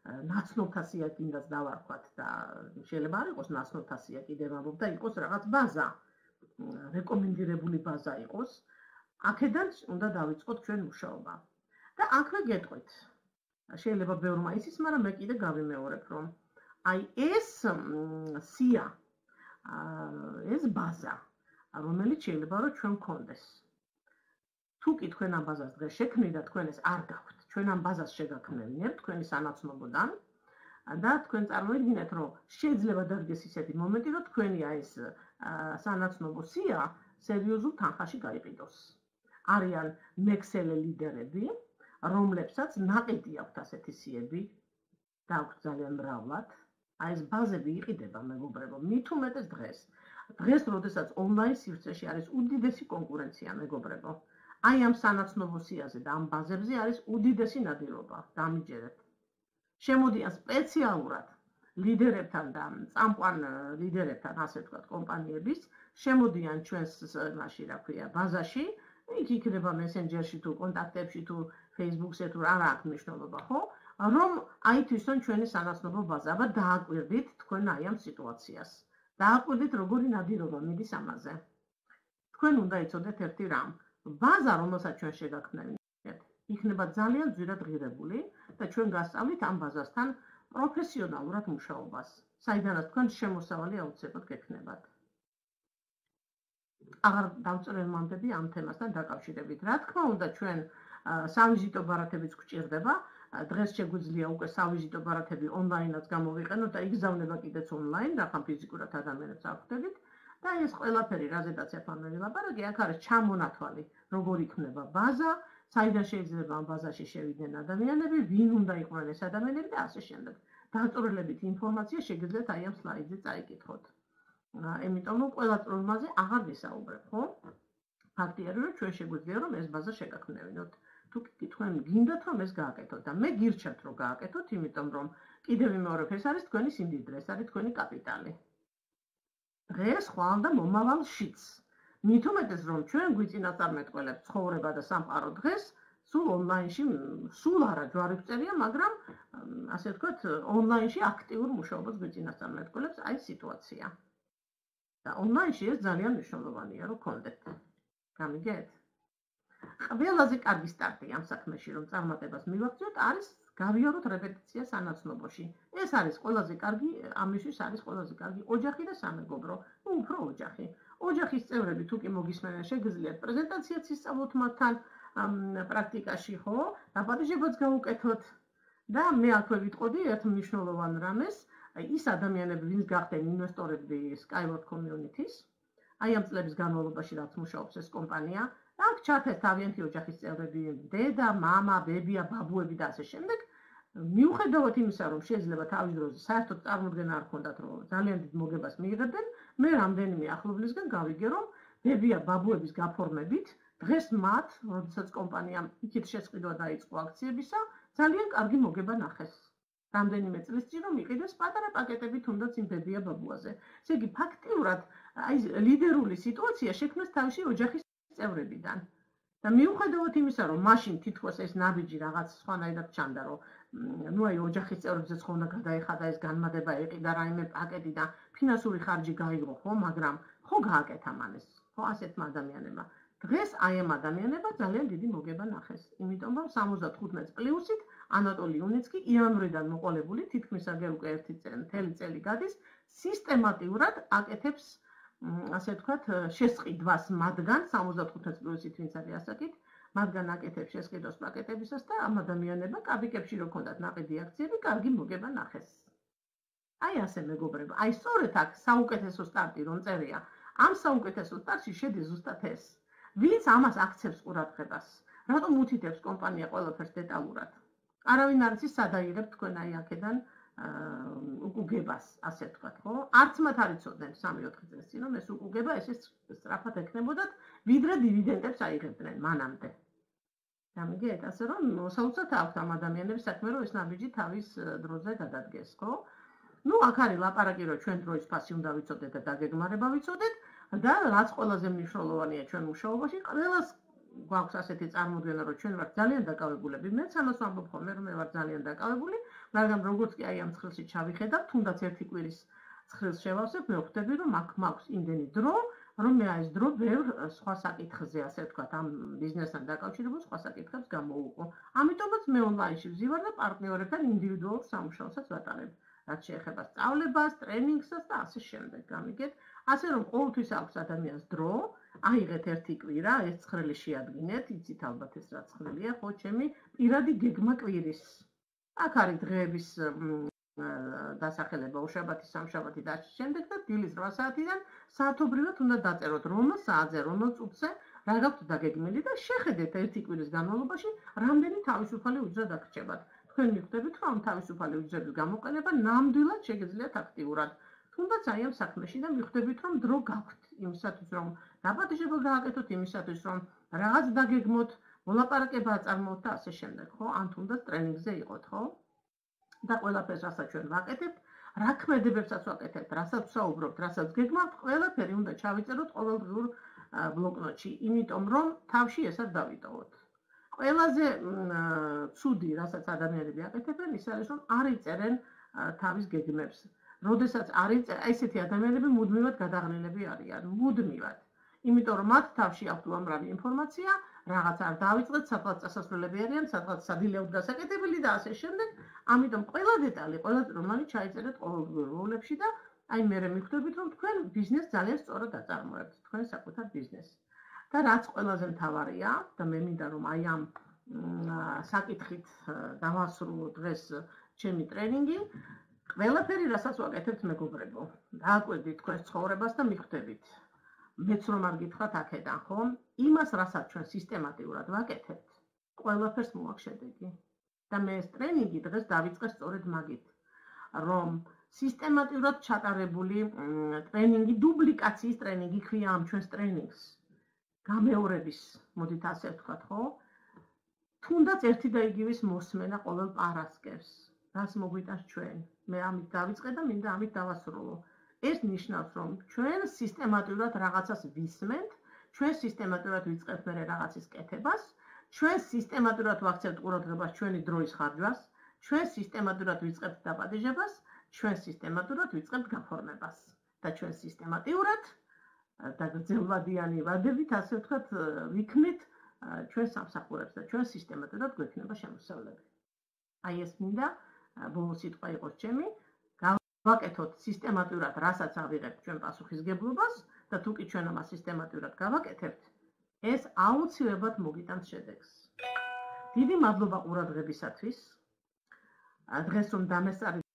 ნაცნობთასია კიდაც დავარქვათ და შეიძლება არ იყოს ნაცნობთასია კიდევ ამბობ და იყოს რაღაც ბაზა, რეკომენდირებული ბაზა იყოს. აქედან უნდა დავიწყოთ ჩვენ მუშაობა. და აქვე გეტყვით. შეიძლება ბევრმა იცის, მაგრამ მე კიდე გავიმეორებ, რომ აი ეს სია, ეს ბაზა, რომელიც შეიძლება რომ ჩვენ გქონდეს. თუ კი თქვენ ამ ბაზას დღეს შექმნით და თქვენ ეს არ გაქვთ, ჩვენ ამ ბაზას შეგაქმნებინებთ თქვენი სანაცნობოდან და თქვენ წარმოიდგინეთ, რომ შეიძლება დადგეს ისეთი მომენტი, რომ თქვენი ეს სანაცნობო სია სერიოზულ თანხაში გაიყიდოს. არიან მექსელე ლიდერები, რომლებსაც ნაყიდი აქვთ ასეთი სიები და აქვთ ძალიან მრავლად. აი ეს ბაზები იყიდება მეგობრებო, მით უმეტეს დღეს. დღეს, როდესაც ონლაინ სივრცეში არის უდიდესი კონკურენცია მეგობრებო. აი ამ სანაცნობო სიაზე და ამ ბაზებზე არის უდიდესი ნადირობა, დამიჯერებთ. შემოდიან სპეციალურად ლიდერებთან და წამყვან ლიდერებთან, ასე ვთქვათ, კომპანიების, შემოდიან ჩვენს მაშინ რა ქვია, ბაზაში, იქ იქნება მესენჯერში თუ კონტაქტებში თუ Facebook-ზე თუ რა აქვს მნიშვნელობა, ხო? რომ აითვისონ ჩვენი სანაცნობო ბაზა, აბა დააკვირდით თქვენ აი ამ სიტუაციას. დააკვირდით როგორი ნადირობა მიდის ამაზე. თქვენ უნდა იცოდეთ ერთი რამ. ბაზა, რომელსაც ჩვენ შეგაქმნებინებთ, იქნება ძალიან ძვირად ღირებული და ჩვენ გასწავლით ამ ბაზასთან პროფესიონალურად მუშაობას, საიდანაც თქვენ შემოსავალი აუცილებლად გექნებათ. აღარ დავწერილმანდები ამ თემასთან დაკავშირებით. რა თქმა უნდა, ჩვენ სავიზიტო ბარათებიც გვჭირდება. დღეს შეგვიძლია უკვე სავიზიტო ბარათები ონლაინაც გამოვიყენოთ და იგზავნება კიდეც ონლაინ, რახან ფიზიკურად ადამიანებს არ ხვდებით. და ეს ყველაფერი, რაზედაც ერთმანეთს ვილაპარაკე, აქ არის ჩამონათვალი, როგორ იქნება ბაზა, საიდან შეიძლება ამ ბაზაში შევიდნენ ადამიანები, ვინ უნდა იყვნენ ეს ადამიანები და ასე შემდეგ. დაწვრილებით ინფორმაცია შეგიძლიათ აი ამ სლაიდზე წაიკითხოთ. Იმიტომ რომ ყველა პრობლემაზე აღარ ვისაუბრებ, ხო? ფაქტია, რომ ჩვენ შეგვიძლია რომ ეს ბაზა შეგაქმნევინოთ. თუ თქვენ გინდათ რომ ეს გააკეთოთ და მე გირჩევთ რომ გააკეთოთ, იმიტომ რომ კიდევ ვიმეორებ, ეს არის თქვენი სიმდიდრე, ეს არის თქვენი კაპიტალი. დღეს ხვალ და მომავალშიც. მით უმეტეს რომ ჩვენ გვიწინასწარმეტყველებთ ცხოვრება და სამყარო დღეს სულ ონლაინში, სულ არა ჯვარი ვწერია, მაგრამ ასე ვთქვათ, ონლაინში აქტიურ მუშაობას გვიწინასწარმეტყველებს აი სიტუაცია. და ონლაინში ეს ძალიან მნიშვნელოვანია რომ გქონდეთ. გამიგეთ? ყველაზე კარგი სტარტი ამ საქმეში რომ წარმატებას მივაღწიოთ არის გავიაროთ რეპეტიცია სანაცნობოში. ეს არის ყველაზე კარგი, ამისთვის არის ყველაზე კარგი ოჯახი და სამეგობრო, უფრო ოჯახი. ოჯახის წევრები თუ კი მოგისმენენ, შეგიძლიათ პრეზენტაციაც ისწავლოთ მათთან პრაქტიკაში, ხო? დაპატიჟებაც გაუკეთოთ და მე აქვე ვიტყოდი ერთ მნიშვნელოვან რამეს, ის ადამიანები, ვინც გახდნენ ინვესტორები Skyward Community-ის, აი ამ წლების განმავლობაში რაც მუშაობს ეს კომპანია, აქ ჩართეს თავიანთი ოჯახის წევრები, დედა, მამა, ბებია, ბაბუები და ასე შემდეგ. მიუხედავად იმისა, რომ შეიძლება თავის დროზე საერთოდ წარმოდგენა არ ჰქონდათ, რომ ძალიან დიდ მოგებას მიიღებდნენ, მე რამდენიმე ახლობლისგან გავიგე, რომ ბებია, ბაბუების გაფორმებით, დღეს მათ, როდესაც კომპანიამ იქით შესყიდვა დაიწყო აქციებისა, ძალიან კარგი მოგება ნახეს. რამდენიმე წლის წინ რომ იყიდეს პატარა პაკეტები თუნდაც იმ ბებია, ბაბუაზე. ესე იგი, ფაქტიურად აი ლიდერული სიტუაცია შექმნეს თავში ოჯახის წევრებიდან. და მიუხედავად იმისა, რომ მაშინ თითქოს ეს ნაბიჯი რაღაც სხვანაირად ჩანდა, რომ ნუ აი ოჯახის წევრებზეც ხო უნდა გადაეხადა ეს განმადება, ეყიდა რაიმე პაკეტი და ფინანსური ხარჯი გაიგო, ხო, მაგრამ ხო გააკეთა მან ეს, ხო, ასეთმა ადამიანებმა. დღეს აი ამ ადამიანებმა ძალიან დიდი მოგება ნახეს, იმიტომ რომ 75 პლუსით ანატოლი უნიცკი იანვრიდან მოყოლებული, თითქმის აგერ უკვე მთელი წელი გადის, სისტემატიურად აკეთებს ასე ვთქვათ, შესყიდვას მათგან 75 პლუსით ვინც არის ასაკით, მათგან აკეთებს შესყიდვას პაკეტებისას და ამ ადამიანებმა კაბიკებში რო ქონდათ ნაყიდი აქციები, კარგი მოგება ნახეს. აი ასე მეგობრებო, აი სწორედ აქ საუკეთესო სტარტი რომ წერია, ამ საუკეთესო სტარტში შედის ზუსტად ეს. ვინც ამას აქცევს ყურადღებას, რატომ უთითებს კომპანია ყველაფერს დეტალურად? არავინ არ იცის სად აიღებ თქვენ აი აქედან უკუგებას, ასე ვთქვათ, ხო? არც მათ არ იცოდნენ 3-4 წელს წინ, რომ ეს უკუგება ესე სწრაფად ექნებოდათ, ვიდრე დივიდენდებს აიღებდნენ მანამდე. გამიგეთ, ასე რომ მოსაუცად აქვთ ამ ადამიანების საქმე, რომ ეს ნაბიჯი თავის დროზე გადადგეს, ხო? ნუ აქ არის ლაპარაკი, რომ ჩვენ დროის ფასი უნდა ვიცოდეთ და დაგეგმარება ვიცოდეთ და რაც ყველაზე მნიშვნელოვანია ჩვენ მუშაობაში, ყველას გვაქვს ასეთი წარმოდგენა, რომ ჩვენ ვართ ძალიან დაკავებულები. მეც ამას ვამბობ ხოლმე, რომ მე ვარ ძალიან დაკავებული, მაგრამ როგორც კი აი ამ ცხრილში ჩავიხედავ, თუნდაც ერთი კვირის ცხრილს შევავსებ, მე ვხვდები, რომ აქ მაქვს იმდენი დრო, რომ მე ეს დრო ბევრ სხვა საკითხზე, ასე ვთქვათ, ამ ბიზნესთან დაკავშირებულ სხვა საკითხებს გამოვუყო. ამიტომაც მე ონლაინში ვზივარ და პარტნიორებთან ინდივიდუალურ სამუშაოსაც ვატარებ, რაც შეეხება სწავლებას, ტრენინგსაც და ასე შემდეგ. გამიგეთ? ასე რომ ყოველთვის აქვს ადამიანს დრო, აიღეთ ერთი კვირა, ეს ცხრილი შეადგინეთ, იცით ალბათ ეს რა ცხრილია, ხო, ჩემი პირადი გეგმა კვირის. აქ არის დღეების დასახელება უშაბათი, სამშაბათი და ასე შემდეგ და დილის 8 საათიდან საათობრივად უნდა დაწეროთ რომელ საათზე, რომელ წუთზე რა გაქვთ დაგეგმილი და შეხედეთ ერთი კვირის განმავლობაში რამდენი თავისუფალი უჯრა დაგრჩებათ. თქვენ მიხვდებით, რომ ამ თავისუფალი უჯრების გამოყენება ნამდვილად შეგეძლიათ აქტიურად. თუნდაც აი ამ საქმეში და მიხვდებით, რომ დრო გაქვთ იმისათვის, რომ დაპატიჟება გააკეთოთ, იმისათვის, რომ რაღაც დაგეგმოთ, მოლაპარაკება აწარმოოთ და ასე შემდეგ, ხო? ან თუნდაც ტრენინგზე იყოთ, ხო? და ყველაფერს რასაც ჩვენ ვაკეთებთ, რა ქმედებებსაც ვაკეთებთ, რასაც ვსაუბრობთ, რასაც გეგმავთ, ყველაფერი უნდა ჩავიწეროთ ყოველდღიურ ბლოკნოტში, იმიტომ რომ თავში ეს არ დავიტოვოთ. ყველაზე ცუდი, რასაც ადამიანები აკეთებენ, ის არის, რომ არ იწერენ თავის გეგმებს. როდესაც არ იწერენ, ესეთი ადამიანები მუდმივად გადაღლილები არიან, მუდმივად. იმიტომ რომ მათ თავში აქვთ უამრავი ინფორმაცია, რაღაც არ დავიწყეთ, სადღაც წასასვლელები არიან, სადღაც სადილეოდ გასაკეთებელი და ასე შემდეგ. ამიტომ ყველა დეტალი, ყველა რომანი ჩაიწერეთ ყოველდღიურ როლებში და აი მერე მიხვდებით, რომ თქვენ ბიზნესს ძალიან სწორად აწარმოებთ, თქვენ საკუთარ ბიზნესს. და რაც ყველაზე მთავარია და მე მინდა რომ აი ამ საკითხით დავასრულო დღეს ჩემი ტრენინგი, ყველაფერი რასაც ვაკეთებთ მეგობრებო, დააკვირდით თქვენს ცხოვრებას და მიხვდებით. მეც რომ არ გითხრათ აქედან, ხო? იმას, რასაც ჩვენ სისტემატიურად ვაკეთებთ, ყველაფერს მოაქვს შედეგი. და მე ეს ტრენინგი დღეს დავიწყე სწორედ მაგით, რომ სისტემატიურად ჩატარებული ტრენინგი, დუბლიკაციის ტრენინგი ქვია ამ ჩვენს ტრენინგს. გამეორების, მოდით ასე ვთქვათ, ხო? თუნდაც ერთი და იგივის მოსმენა ყოველ პარასკევს, რას მოგვიტანს ჩვენ. მე ამით დავიწყე და მინდა ამით დავასრულო. ეს ნიშნავს, რომ ჩვენ სისტემატიურად რაღაცას ვისმენთ, ჩვენ სისტემატიურად ვიწყებთ მერე რაღაცის კეთებას, ჩვენ სისტემატურად ვაქცევთ ყურადღებას ჩვენი დროის ხარჯვას, ჩვენ სისტემატურად ვიწყებთ დაპატიჟებას, ჩვენ სისტემატურად ვიწყებთ გაფორმებას და ჩვენ სისტემატიურად და გრძელვადიანი ვადებით, ასე ვთქვათ, ვიქმნით ჩვენ სამსახურებს და ჩვენ სისტემატურად გვექნება შემოსავლები. აი ეს მინდა ბოლო სიტყვა იყოს ჩემი, გავაკეთოთ სისტემატურად, რასაც ავიღებთ ჩვენ პასუხისგებლობას და თუ კი ჩვენ ამას სისტემატურად გავაკეთებთ, ეს აუცილებლად მოგიტანს შედეგს. დიდი მადლობა ყურადღებისათვის. დღეს რომ დამესწარი